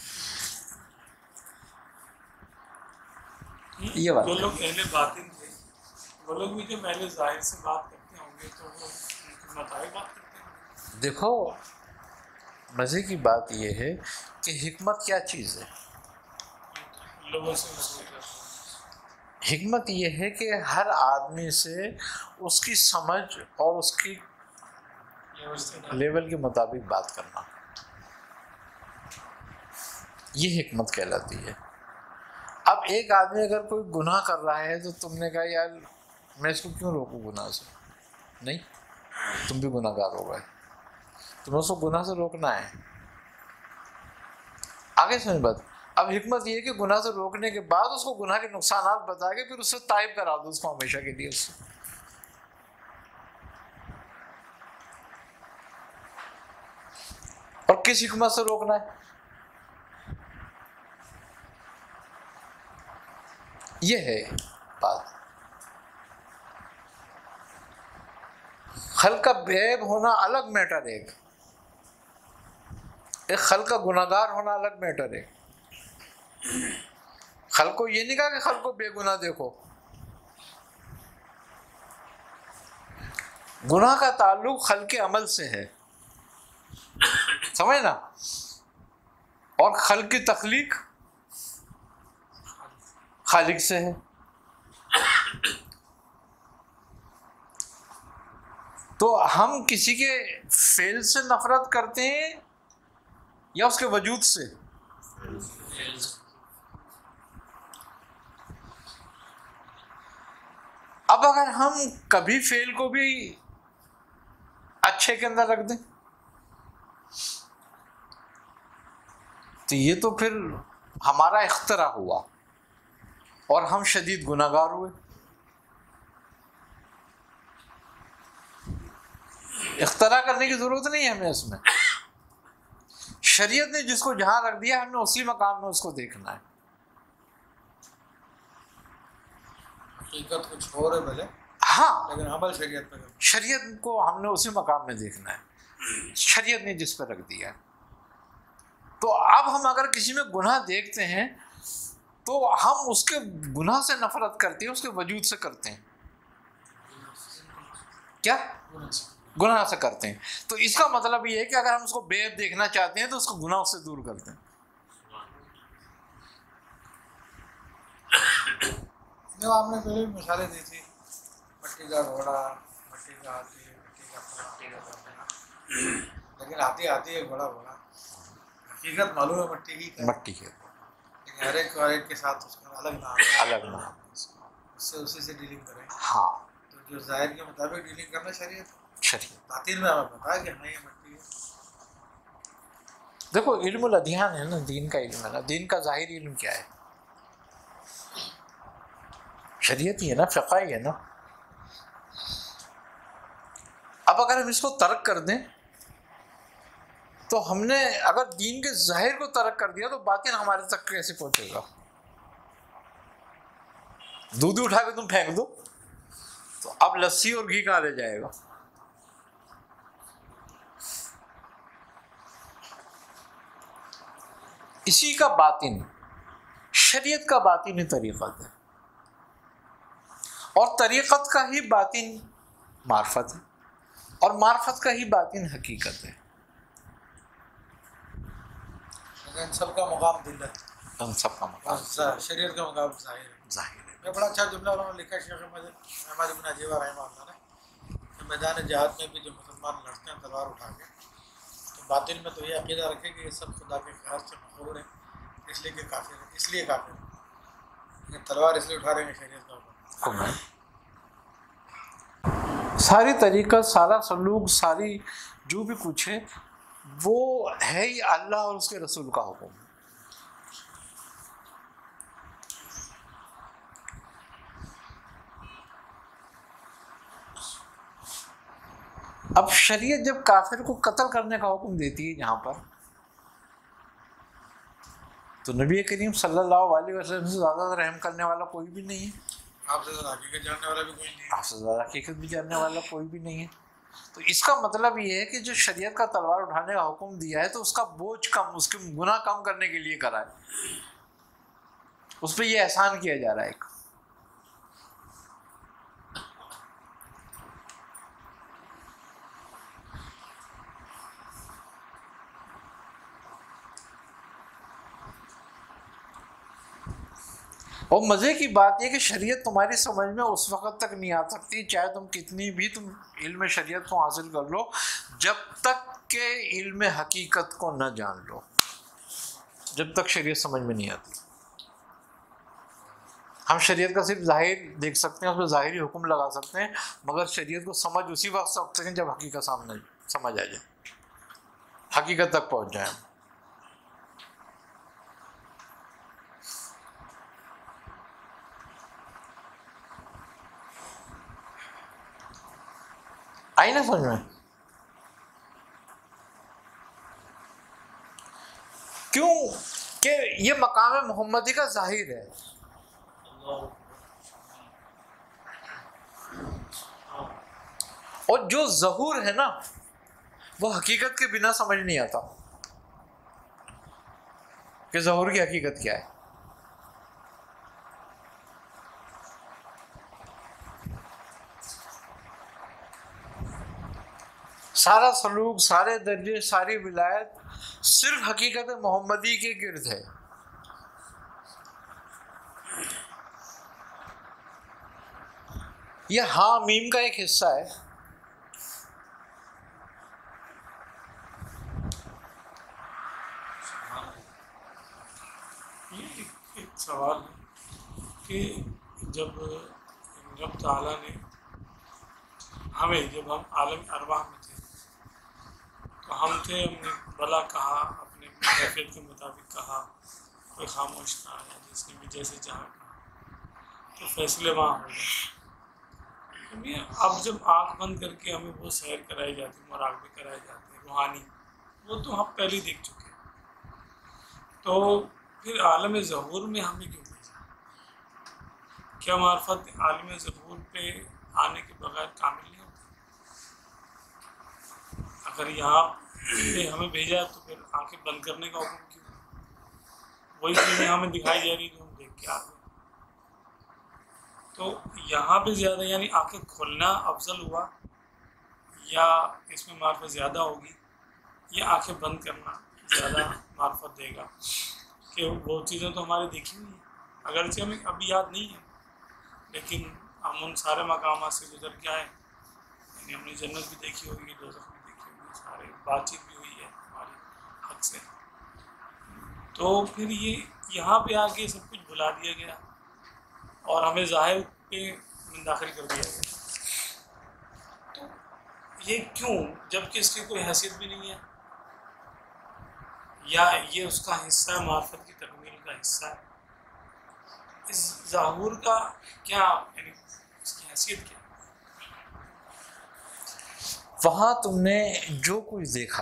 ये बात जो लोग पहले बातिन थे वो लोग भी जब पहले जाहिर से बात करते होंगे तो वो उनके मुताबिक बात करते होंगे। देखो मज़े की बात यह है कि हिकमत क्या चीज़ है। लोगों से मसले करते हैं। हिकमत यह है कि हर आदमी से उसकी समझ और उसकी लेवल के मुताबिक बात करना, ये हिकमत कहलाती है। अब एक आदमी अगर कोई गुनाह कर रहा है तो तुमने कहा यार मैं इसको क्यों रोकूं गुनाह से? नहीं, तुम भी गुनाहगार हो गए, तुम्हें उसको गुनाह से रोकना है। आगे समझ बात। अब हिकमत ये है कि गुनाह से रोकने के बाद उसको गुनाह के नुकसानात बता के फिर उससे ताइब करा दो उसको हमेशा के लिए उससे। और किस हिकमत से रोकना है? ये है बात। खल का बेब होना अलग मैटर है, एक खल का गुनाहगार होना अलग मैटर है। खल को ये नहीं कहा कि खल को बेगुनाह देखो, गुनाह का ताल्लुक खल के अमल से है, समझ ना। और खल की तख्लीक खालिक से है। तो हम किसी के फेल से नफरत करते हैं या उसके वजूद से? अब अगर हम कभी फेल को भी अच्छे के अंदर रख दें तो ये तो फिर हमारा इख्तरा हुआ और हम शदीद गुनाहगार हुए। इख्तरा करने की जरूरत नहीं है हमें इसमें। शरीयत ने जिसको जहां रख दिया हमने उसी मकाम में उसको देखना है। हकीकत कुछ और है भले, हाँ, लेकिन अमल शरीयत पे करना। शरीयत को हमने उसी मकाम में देखना है, शरीयत ने जिस पर रख दिया। तो अब हम अगर किसी में गुनाह देखते हैं तो हम उसके गुनाह से नफरत करते हैं, उसके वजूद से करते हैं। क्या? गुनाह से करते हैं। तो इसका मतलब ये है कि अगर हम उसको बेअब देखना चाहते हैं तो उसको गुनाह से दूर करते हैं। जो आपने पहले भी मिसालें दी थी, मट्टी का घोड़ा, मट्टी का हाथी, मट्टी का घोड़ा, लेकिन हाथी हाथी है, घोड़ा घोड़ा। हकीकत मालूम है मट्टी की क्या है, मट्टी के लेकिन हर एक के साथ उसका अलग नाम है, अलग नाम, उससे उसी से डीलिंग करें। हाँ, तो जो जाहिर के मुताबिक डीलिंग करना शरीयत, शरीयत। बातिन में हमें पता है कि हाँ ये मट्टी है। देखो इल्मुल अदयान है ना, दीन का इल्म है ना। दीन का ज़ाहिरी इल्म क्या है? शरीयत ही है ना, फ़िक़्ह ही है ना। अब अगर हम इसको तर्क कर दें तो हमने अगर दीन के ज़ाहिर को तर्क कर दिया तो बातिन हमारे तक कैसे पहुंचेगा? दूध उठा के तुम फेंक दो तो अब लस्सी और घी कहाँ ले जाएगा? इसी का बातिन, शरीयत का बातिन तरीक़त है और तरीक़त का ही बातिन मार्फत है और मार्फत का ही बातिन हकीकत है। इन सबका मुकाम दिल है, उन सब का मकाम शरीयत का मुकाम जाहिर है। जाहिर है। मैं बड़ा अच्छा जुमला उन्होंने लिखा शेख अहमद इब्न अजीब रहमतुल्लाह ने, मैदान जहाद में भी जो मुसलमान लड़ते हैं तलवार उठा के, तो बातिन में तो ये अकीदा रखे कि ये सब खुदा के ख्याल से मखरूर है, इसलिए कि काफिर है, इसलिए काफिर है, लेकिन तलवार इसलिए उठा रहे हैं शरीयत का हुक्म है। सारी तरीका, सारा सलूक, सारी जो भी कुछ है वो है ही अल्लाह और उसके रसूल का हुक्म। अब शरीयत जब काफिर को कत्ल करने का हुक्म देती है यहाँ पर, तो नबी करीम सल्लल्लाहु अलैहि वसल्लम से ज़्यादा रहम करने वाला कोई भी नहीं है, आपसे ज़्यादा हकीकत जानने वाला भी कोई नहीं है, आपसे ज़्यादा हकीकत भी जानने वाला कोई भी नहीं है। तो इसका मतलब ये है कि जो शरीयत का तलवार उठाने का हुक्म दिया है तो उसका बोझ कम, उसके गुनाह कम करने के लिए करा है, उस पर यह एहसान किया जा रहा है। और मज़े की बात यह कि शरीयत तुम्हारी समझ में उस वक़्त तक नहीं आ सकती, चाहे तुम कितनी भी तुम इल्म शरीयत को हासिल कर लो, जब तक के इल्म हकीकत को न जान लो, जब तक शरीयत समझ में नहीं आती। हम शरीयत का सिर्फ ज़ाहिर देख सकते हैं, उसमें ज़ाहिरी हुक्म लगा सकते हैं, मगर शरीयत को समझ उसी वक्त सकते हैं जब हकीकत सामने समझ आ जाए, हकीकत तक पहुँच जाए। आई ना समझ में? क्यों कि ये मकाम मोहम्मदी का जाहिर है, और जो ज़हूर है ना वो हकीकत के बिना समझ नहीं आता कि ज़हूर की हकीकत क्या है। सारा सलूक, सारे दर्जे, सारी विलायत सिर्फ हकीकत मोहम्मदी के गिर्द है। यह हाँ मीम का एक हिस्सा है। एक सवाल है कि जब रब ताला ने हमें, जब हम आलम अरवाह में थे तो हम थे, हमने भला कहा, अपने कैफियत के मुताबिक कहा, कोई खामोश कहा, या जिसने भी जैसे चाहा कहा, तो फैसले वहाँ हो गए। अब जब आँख बंद करके हमें वो सैर कराई जाती, मुराक़बे कराए जाते हैं रूहानी, वो तो हम पहले देख चुके हैं। तो फिर आलम ज़हूर में हमें क्यों भेजा? क्या मार्फत आलम ज़हूर पे आने के बगैर कामिल नहीं होती? अगर यहाँ पे हमें भेजा तो फिर आंखें बंद करने का हुक्म क्यों? वही चीज़ें हमें दिखाई जा रही तो हम देख के आ गए। तो यहाँ पे ज़्यादा यानी आंखें खोलना अफजल हुआ, या इसमें मार्फत ज़्यादा होगी, या आंखें बंद करना ज़्यादा मार्फत देगा? कि वो चीज़ें तो हमारे देखी हुई हैं, अगरचे हमें अभी याद नहीं है, लेकिन हम उन सारे मकामात से गुजर के आए। यानी हमने जन्नत भी देखी होगी, दोज़ख भी देखी होगी, सारे बातचीत भी हुई है हमारी हक से। तो फिर ये यहाँ पे आके सब कुछ भुला दिया गया और हमें ज़ाहिर पे दाखिल कर दिया गया। तो ये क्यों, जबकि इसकी कोई हैसियत भी नहीं है, या ये उसका हिस्सा है, मार्फत की तकमील का हिस्सा है? इस ज़हूर का क्या, यानी इसकी हैसियत क्या? वहां तुमने जो कुछ देखा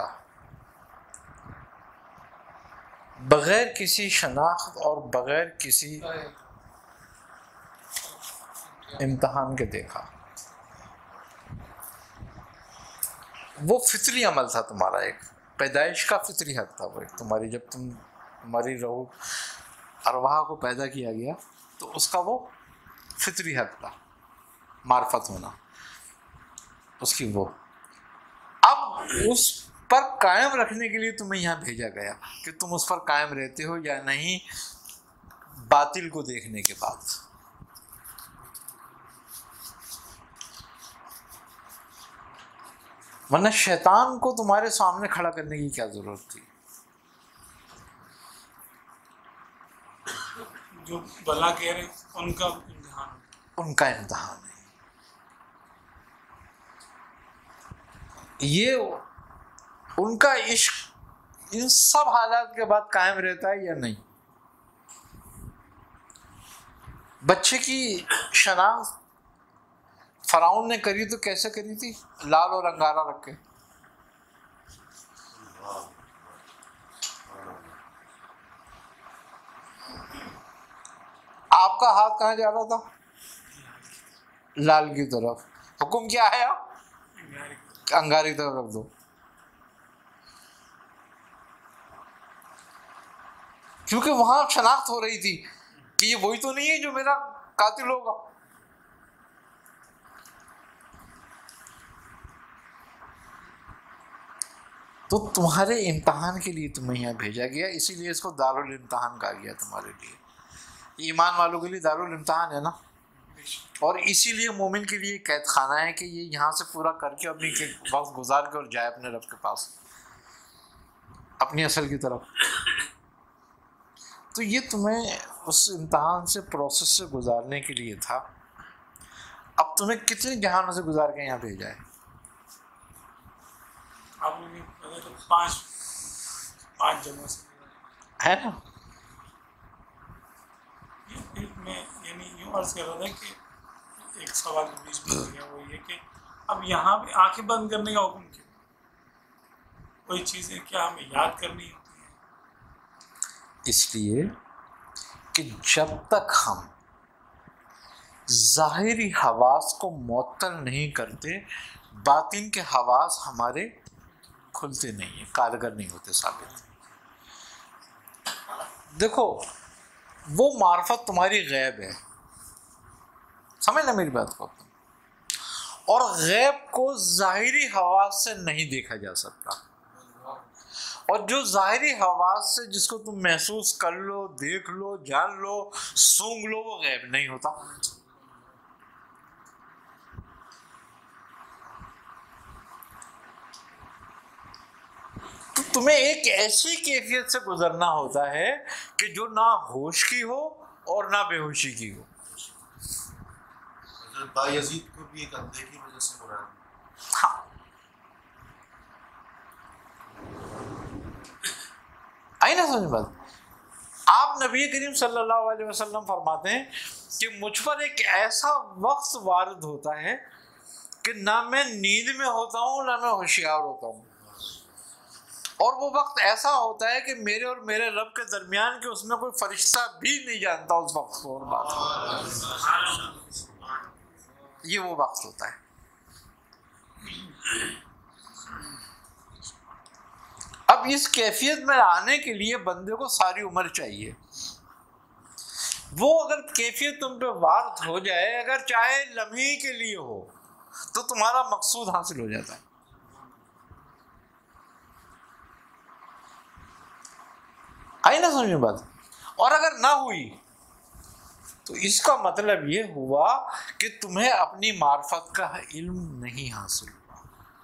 बगैर किसी शनाख्त और बगैर किसी इम्तहान के देखा, वो फितरी अमल था तुम्हारा, एक पैदाइश का फितरी हक था वो। एक तुम्हारी, जब तुम्हारी रूह अरवाह को पैदा किया गया तो उसका वो फितरी हक था, मार्फत होना उसकी। वो अब उस पर कायम रखने के लिए तुम्हें यहाँ भेजा गया कि तुम उस पर कायम रहते हो या नहीं, बातिल को देखने के बाद। वरना शैतान को तुम्हारे सामने खड़ा करने की क्या जरूरत थी? जो भला कह रहे उनका इम्तिहान, उनका इम्तिहान है ये। उनका इश्क इन सब हालात के बाद कायम रहता है या नहीं? बच्चे की शनाख्त फराउन ने करी तो कैसे करी थी? लाल और अंगारा रख के। आपका हाथ कहाँ जा रहा था? लाल की तरफ। हुक्म क्या आया? अंगारे की तरफ रख दो। क्योंकि वहां शनाख्त हो रही थी कि ये वही तो नहीं है जो मेरा कातिल होगा। तो तुम्हारे इम्तहान के लिए तुम्हें यहाँ भेजा गया, इसीलिए इसको दारुल इम्तहान कहा गया तुम्हारे लिए। ईमान वालों के लिए दारुल इम्तहान है ना, और इसीलिए मोमिन के लिए कैद खाना है कि ये यहाँ से पूरा करके अपनी वक्त गुजार के और जाए अपने रब के पास, अपनी असल की तरफ। तो ये तुम्हें उस इम्तहान से, प्रोसेस से गुजारने के लिए था। अब तुम्हें कितने जहानों से गुजार के यहाँ भेजा है? आपने तो पांच जगहों से है ना। मैं यानी यूँ अर्ज कर रहा था कि एक सवाल के बीच में हो गया, वो ये कि अब यहाँ पे आंखें बंद करने का हुक्म क्यों? कोई चीज़ें क्या हमें याद करनी होती है? इसलिए कि जब तक हम ज़ाहिरी हवास को मुअत्तल नहीं करते, बातिन के हवास हमारे खुलते नहीं है, कारगर नहीं होते साबित। देखो, वो मार्फत तुम्हारी गैब है, समझ ना मेरी बात को। और गैब को ज़ाहिरी हवास से नहीं देखा जा सकता। और जो ज़ाहिरी हवास से जिसको तुम महसूस कर लो, देख लो, जान लो, सूंघ लो, वो गैब नहीं होता। तो तुम्हें एक ऐसी कैफियत से गुजरना होता है कि जो ना होश की हो और ना बेहोशी की हो। बायजीद को भी एक अंधे की वजह से हो रहा है। हाँ, आई ना समझ बात। आप नबी करीम सल्लल्लाहु अलैहि वसल्लम फरमाते हैं कि मुझ पर एक ऐसा वक्त वारिद होता है कि ना मैं नींद में होता हूँ ना मैं होशियार होता हूँ, और वो वक्त ऐसा होता है कि मेरे और मेरे रब के दरमियान के उसमें कोई फरिश्ता भी नहीं जानता उस वक्त को। और बात ये वो वक्त होता है। अब इस कैफियत में आने के लिए बंदे को सारी उम्र चाहिए। वो अगर कैफियत तुम पे वारद हो जाए, अगर चाहे लम्हे के लिए हो, तो तुम्हारा मकसूद हासिल हो जाता है। आई ना समझ में बात। और अगर ना हुई तो इसका मतलब ये हुआ कि तुम्हें अपनी मार्फत का इल्म नहीं हासिल हुआ।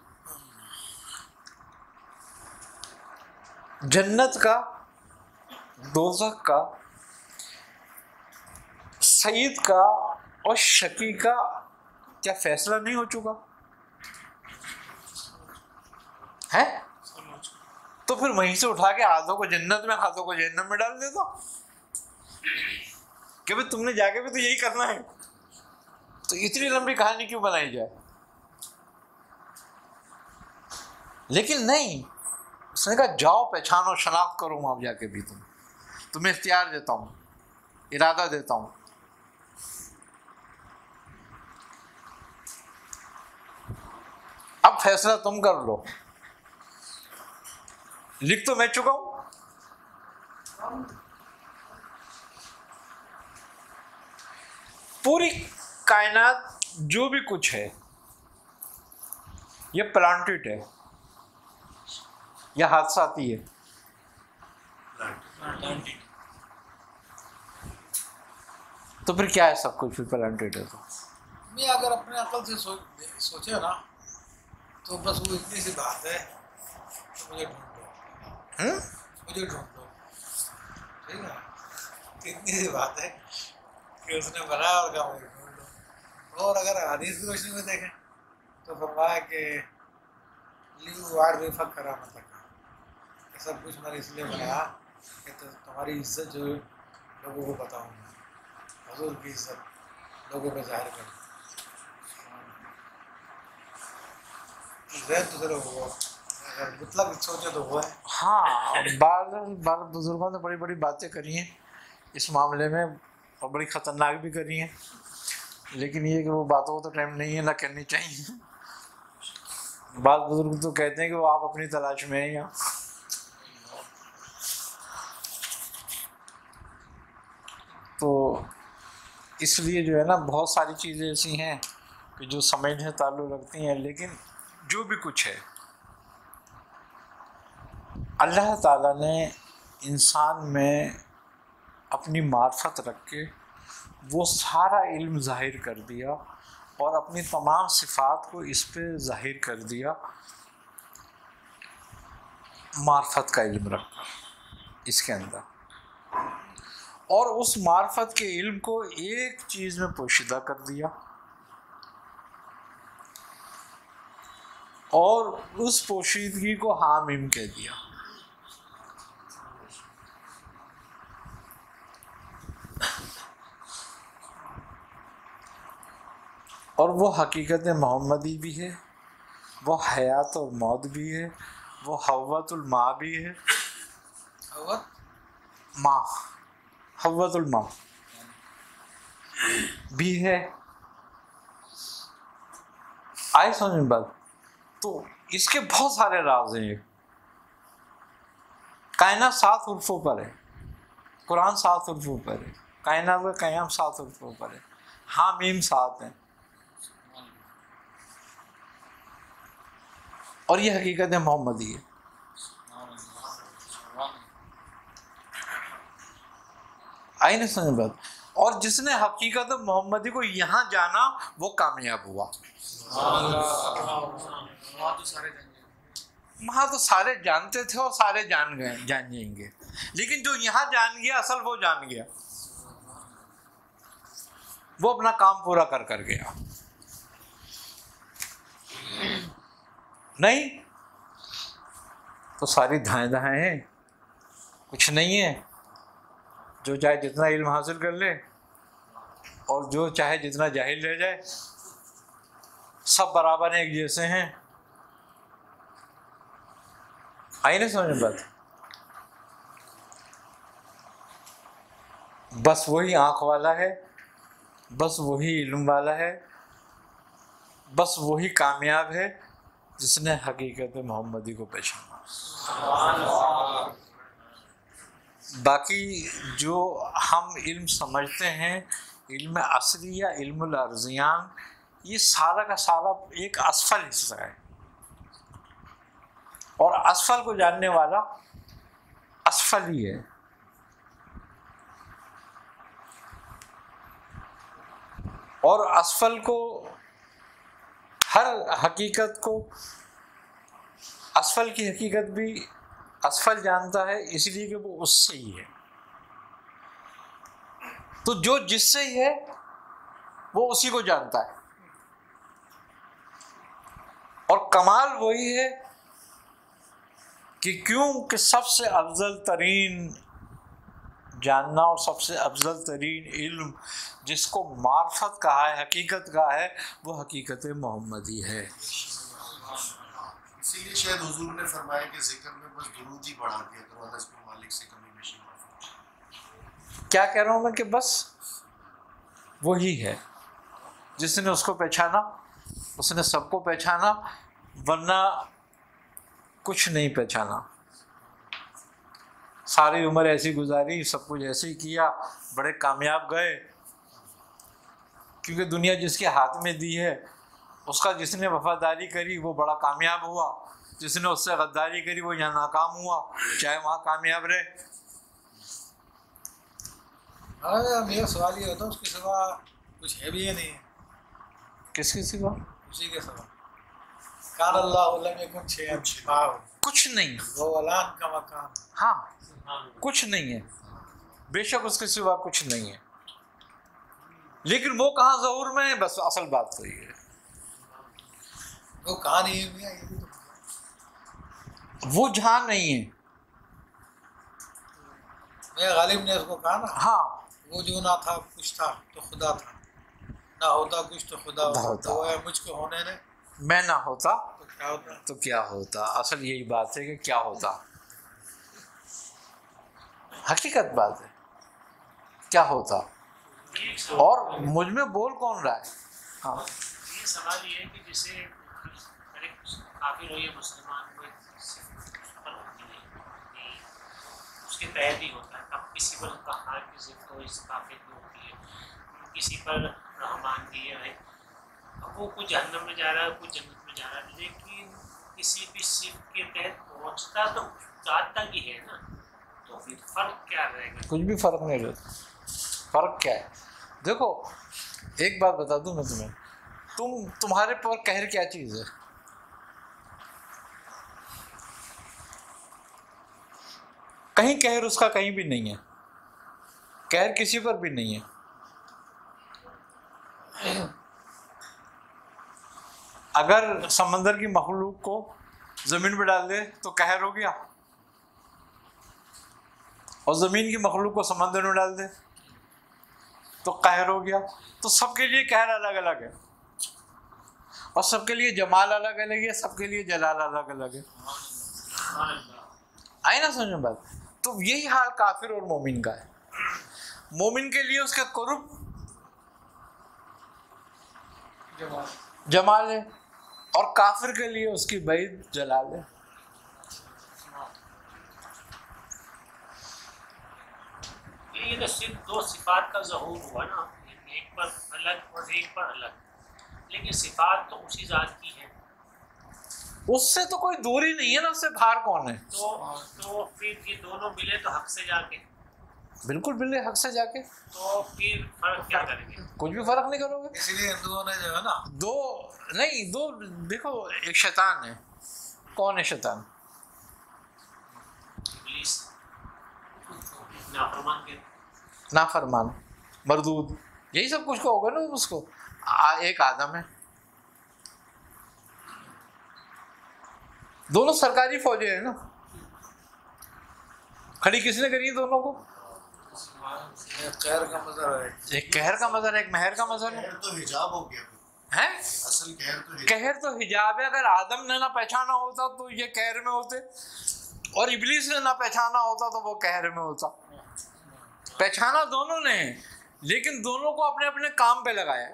जन्नत का, दोज़ख का, सईद का और शकी का क्या फैसला नहीं हो चुका है? तो फिर वहीं से उठा के हाथों को जन्नत में, हाथों को जहन्नम में डाल देता कि भाई तुमने जाके भी तो यही करना है। तो इतनी लंबी कहानी क्यों बनाई जाए? लेकिन नहीं, उसने कहा जाओ पहचानो, शनाख्त करो वहां जाके भी। तुम्हें इख्तियार देता हूं, इरादा देता हूं। अब फैसला तुम कर लो। लिख तो मैं चुका हूं। पूरी कायनात जो भी कुछ है ये प्लांटेड है, या हादसाती है? तो फिर क्या है सब कुछ फिर प्लांटेड है तो? मैं अगर अपने अकल से सोचे ना तो बस वो इतनी सी बात है तो मुझे ढूंढ लो, मुझे ढूंढ लो, ठीक है? इतनी सी बात है कि उसने बनाया और कहा मुझे ढूंढ लो। और अगर हदीस की रोशनी में देखें तो फरमाया कि ली वार बेफक करा मतलब सब कुछ मैंने इसलिए बनाया कि तो तुम्हारी इज्जत जो है लोगों को बताऊँगा, हुजूर की इज्जत लोगों में जाहिर कर। मतलब सोचे तो वो है। हाँ, बाल बुजुर्गों ने बड़ी बड़ी बातें करी हैं इस मामले में और बड़ी ख़तरनाक भी करी हैं, लेकिन ये कि वो बातों को तो टाइम नहीं है ना करनी चाहिए। बाल बुजुर्ग तो कहते हैं कि वो आप अपनी तलाश में हैं यहाँ। तो इसलिए जो है ना बहुत सारी चीज़ें ऐसी हैं कि जो समझने से ताल्लुक़ रखती हैं, लेकिन जो भी कुछ है अल्लाह ताला ने इंसान में अपनी मार्फत रख के वो सारा इल्म ज़ाहिर कर दिया और अपनी तमाम सिफ़ात को इस पे ज़ाहिर कर दिया, मार्फत का इल्म रखा इसके अंदर, और उस मार्फत के इल्म को एक चीज़ में पोशीदा कर दिया और उस पोशीदगी को हामीम कह दिया। और वो हकीकत मोहम्मदी भी है, वो हयात और मौत भी है, वो हव्वतुल माँ भी है, हव्वतुल माँ भी है। आए समझ में बात? तो इसके बहुत सारे राज हैं। कायनात 7 उर्फों पर है, कुरान 7 उर्फों पर है, कायनात का क़याम 7 उर्फों पर है, हामीम 7 हैं। और ये हकीकत मोहम्मदी है। आई नहीं समझ बात? और जिसने हकीकत मोहम्मदी को यहाँ जाना वो कामयाब हुआ। वहाँ तो सारे जानते थे और सारे जान जाएंगे, लेकिन जो यहाँ जान गया असल वो जान गया, वो अपना काम पूरा कर गया। नहीं तो सारी धाएं हैं, कुछ नहीं है। जो चाहे जितना इल्म हासिल कर ले और जो चाहे जितना जाहिल रह जाए, सब बराबर हैं, एक जैसे हैं। आई नहीं समझ में बात? बस वही आंख वाला है, बस वही इल्म वाला है, बस वही कामयाब है जिसने हकीकत मोहम्मदी को पहचाना। बाकी जो हम इल्म समझते हैं, इल्म असली या इल्मुल अर्ज़ियान, ये सारा का सारा एक असफल हिस्सा है, और असफल को जानने वाला असफल ही है। और असफल को, हर हकीकत को, असफल की हकीकत भी असफल जानता है, इसलिए कि वो उससे ही है। तो जो जिससे ही है वो उसी को जानता है। और कमाल वही है कि क्योंकि सबसे अफजल तरीन जानना और सबसे अफजल तरीन इल्म जिसको मार्फत कहा है, हकीकत कहा है, वो हकीकत मोहम्मदी है। इसीलिए शायद हुजूर ने फरमाया कि जिक्र में बस दुरूद ही बढ़ा दिया करो, अल्लाह के मालिक से कमी बेशी माफ। क्या कह रहा हूँ मैं कि बस वही है जिसने उसको पहचाना, उसने सबको पहचाना, वरना कुछ नहीं पहचाना। सारी उम्र ऐसी गुजारी, सब कुछ ऐसे ही किया, बड़े कामयाब गए, क्योंकि दुनिया जिसके हाथ में दी है उसका जिसने वफादारी करी वो बड़ा कामयाब हुआ, जिसने उससे गद्दारी करी वो यहाँ नाकाम हुआ, चाहे वहाँ कामयाब रहे। हाँ, मेरा सवाल ये होता है उसके सिवा कुछ है भी या नहीं है? किसके सिवा? उसी के सिवा कान अल्लाह में कुछ है? कुछ नहीं। वो अलान का मकान। हाँ, कुछ नहीं है, बेशक उसके सिवा कुछ नहीं है, लेकिन वो कहाँ ज़हूर में है, बस असल बात तो ये है। वो कहाँ नहीं है भैया, ये भी तो वो जहाँ नहीं है। मैं गालिब ने उसको कहा ना, हाँ, वो जो ना था कुछ था तो खुदा था, ना होता कुछ तो खुदा होता। तो वो है मुझको होने ने, मैं ना होता तो क्या होता? तो क्या होता। असल यही बात है कि क्या होता, हकीकत बात है, क्या होता। और मुझ में बोल कौन रहा है? हाँ, ये सवाल ये है कि जैसे काफिर हो या मुसलमान कोई उसके तहत ही होता है, कब किसी पर कहार की जिद तो इस काफिर में होती है, किसी पर रहमान दिया है, अब वो कुछ जहन्नम में जा रहा है, कुछ जन्नत में जा रहा है, लेकिन किसी भी सिर्फ के तहत पहुँचता तो जात तक ही है ना, तो फिर फर्क क्या रहेगा? कुछ भी फर्क नहीं रहता। फर्क क्या है? देखो, एक बात बता दूं मैं तुम्हें, तुम्हारे पर कहर क्या चीज़ है? कहीं कहर उसका कहीं भी नहीं है, कहर किसी पर भी नहीं है। अगर समंदर की मखलूक को जमीन में डाल दे तो कहर हो गया, और जमीन की मखलूक को समंदर में डाल दे तो कहर हो गया। तो सबके लिए कहर अलग अलग है, और सबके लिए जमाल अलग अलग है, सबके लिए जलाल अलग अलग है। आई ना समझ में बात? तो यही हाल काफिर और मोमिन का है। मोमिन के लिए उसका कुर्ब जमाल है, और काफिर के लिए उसकी बैद जलाल है। ये तो सिर्फ दो सिफात का ज़हूर हुआ ना, एक पर अलग और एक पर अलग, लेकिन सिफात तो उसी ज़ात की है, उससे तो कोई दूरी नहीं है ना, उससे बाहर कौन है? तो फिर ये दोनों मिले तो हक से जाके, बिल्कुल मिले हक से जाके, तो फिर फर्क क्या करेंगे? कुछ भी फर्क नहीं करोगे। इसीलिए हिंदुओं ने जो है ना, दो देखो, एक शैतान है। कौन है शैतान? इब्लीस, नाफरमान के नाफरमान, मरदूद, यही सब कुछ कहोगे ना उसको। एक आदम है, दोनों सरकारी फौजें हैं ना, खड़ी किसने करी है दोनों को? एक कहर का मजहर है, एक कहर का मजहर, एक महर का मजहर है। कहर तो हिजाब हो गया हैं? असल कहर तो हिजाब। कहर तो हिजाब है। अगर आदम ने ना पहचाना होता तो ये कहर में होते, और इब्लीस ने ना पहचाना होता तो वो कहर में होता। पहचाना दोनों ने, लेकिन दोनों को अपने अपने काम पे लगाया।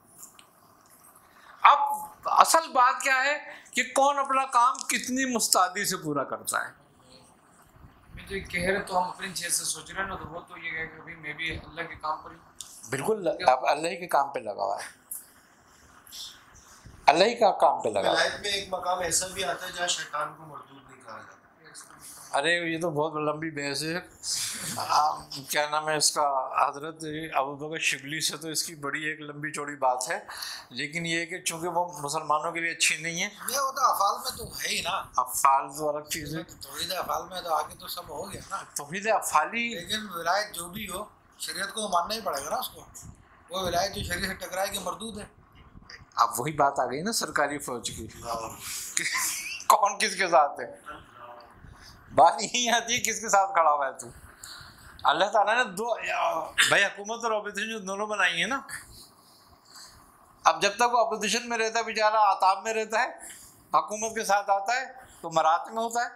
अब असल बात क्या है कि कौन अपना काम कितनी मुस्तादी से पूरा करता है। जो कहर है तो हम अपनी चीज से सोच रहे हैं ना, तो वो तो ये है कि भाई मैं भी अल्लाह के काम पर ही, बिल्कुल आप अल्लाह के काम पे लगा हुआ है, अल्लाह ही का काम पे लगा हुआ है। विलायत में एक मकाम ऐसा भी आता है जहाँ शैतान को मरदूद नहीं कहा जाता। अरे ये तो बहुत लंबी बहस है। क्या नाम है इसका, हजरत अबू बकर शिबली से तो इसकी बड़ी एक लंबी चौड़ी बात है, लेकिन ये है कि चूंकि वो मुसलमानों के लिए अच्छी नहीं है। ये होता अफाल में तो है ही ना, अफ़ाल तो अलग चीज़ है, तौहीद अफाल में तो आगे तो सब हो गया ना। तौहीद अफ़ाली, लेकिन विलायत जो भी हो, शरीयत को मानना ही पड़ेगा ना उसको। वो विलायत जो शरीयत से टकराए कि मरदूद है। अब वही बात आ गई ना सरकारी फौज की, कौन किसके साथ है। बात यही आती है किसके साथ खड़ा हुआ है तू। अल्लाह ताला ने दो भाई हुकूमत और अपोजिशन जो दोनों बनाई है ना, अब जब तक वो अपोजिशन में रहता है बेचारा आताब में रहता है, हुकूमत के साथ आता है तो मरात में होता है,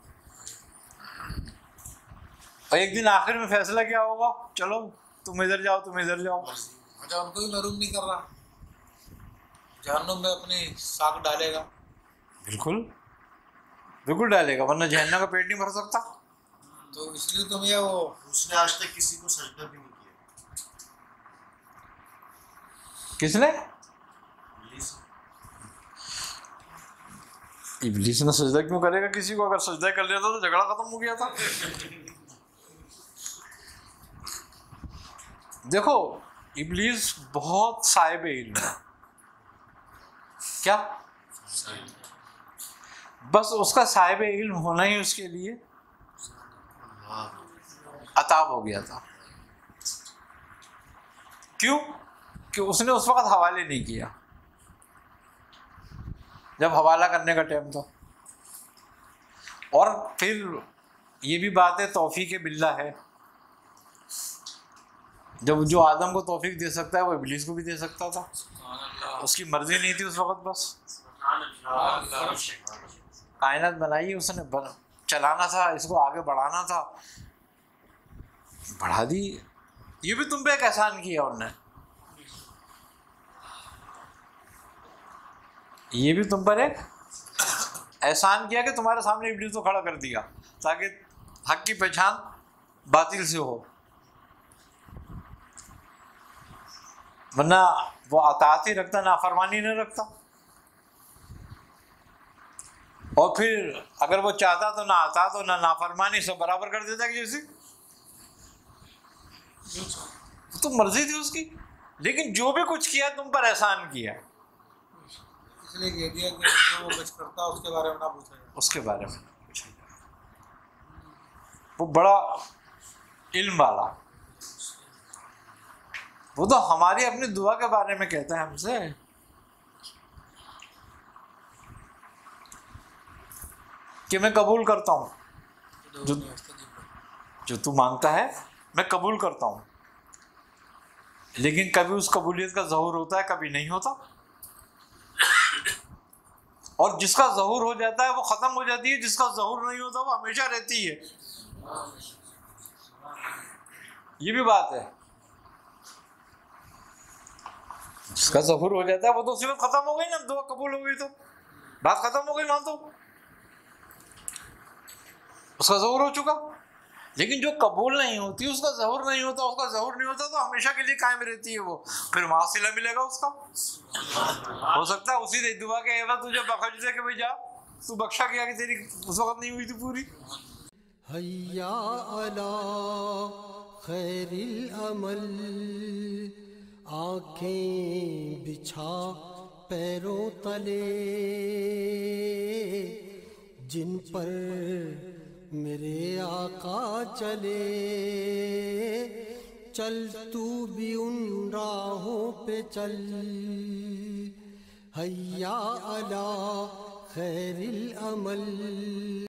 और एक दिन आखिर में फैसला क्या होगा, चलो तुम इधर जाओ तुम इधर जाओ। अच्छा, उनको भी महरूम नहीं कर रहा, जहन्नुम में अपनी साख डालेगा। बिल्कुल बिल्कुल डालेगा, वरना जहन्नम का पेट नहीं भर सकता। तो इसलिए तुम ये वो उसने आज तक किसी को सजदा भी नहीं किया। किसने? इब्लीस। इब्लीस ने सजदा क्यों करेगा किसी को? अगर सजदा कर लिया था तो झगड़ा खत्म हो गया था। देखो इब्लीस बहुत साहिब इल्म है। क्या? बस उसका साहिब इल्म होना ही उसके लिए अताब हो गया था। क्यों? कि उसने उस वक्त हवाले नहीं किया जब हवाला करने का टाइम था। और फिर ये भी बात है, तौफीक बिल्ला है, जब जो आदम को तौफीक दे सकता है वो इब्लीस को भी दे सकता था। उसकी मर्जी नहीं थी उस वक्त, बस कायनात बनाई उसने, चलाना था, इसको आगे बढ़ाना था, बढ़ा दी। ये भी तुम पे एक एहसान किया उन्होंने, ये भी तुम पर एक एहसान किया कि तुम्हारे सामने इब्लीस को खड़ा कर दिया ताकि हक की पहचान बातिल से हो, वरना वो अताअत ही रखता, नाफरमानी नहीं रखता। और फिर अगर वो चाहता तो ना अताअत हो ना नाफरमानी, सब बराबर कर देता कि जैसे तो मर्जी थी उसकी। लेकिन जो भी कुछ किया तुम पर एहसान किया, इसलिए कह दिया कि जो वो कुछ करता है उसके बारे में ना पूछा जाए, उसके बारे में पूछा जाए। वो बड़ा इल्म वाला, वो तो हमारी अपनी दुआ के बारे में कहता है हमसे। कि मैं कबूल करता हूँ जो तू मांगता है, मैं कबूल करता हूँ। लेकिन कभी उस कबूलियत का ज़हूर होता है, कभी नहीं होता। और जिसका ज़हूर हो जाता है वो ख़त्म हो जाती है, जिसका ज़हूर नहीं होता वो हमेशा रहती है। ये भी बात है, जिसका ज़हूर हो जाता है वो तो उसी वक्त ख़त्म हो गई ना, दुआ कबूल हो गई तो बात ख़त्म हो गई, मान तो उसका ज़हूर हो चुका। लेकिन जो कबूल नहीं होती, उसका ज़हूर नहीं होता, उसका ज़हूर नहीं होता तो हमेशा के लिए कायम रहती है वो, फिर वहाँ सिला मिलेगा उसका। हो सकता है उसी दुआ के एवज तुझे बख्श दे कि भाई जा, तू बख्शा किया कि तेरी उस वक्त नहीं हुई थी पूरी। हैया अला खैरिल अमल, आँखें बिछा पैरों तले, जिन पर मेरे आका चले, चल तू भी उन राहों पे चल। हैया अला खैरिल अमल।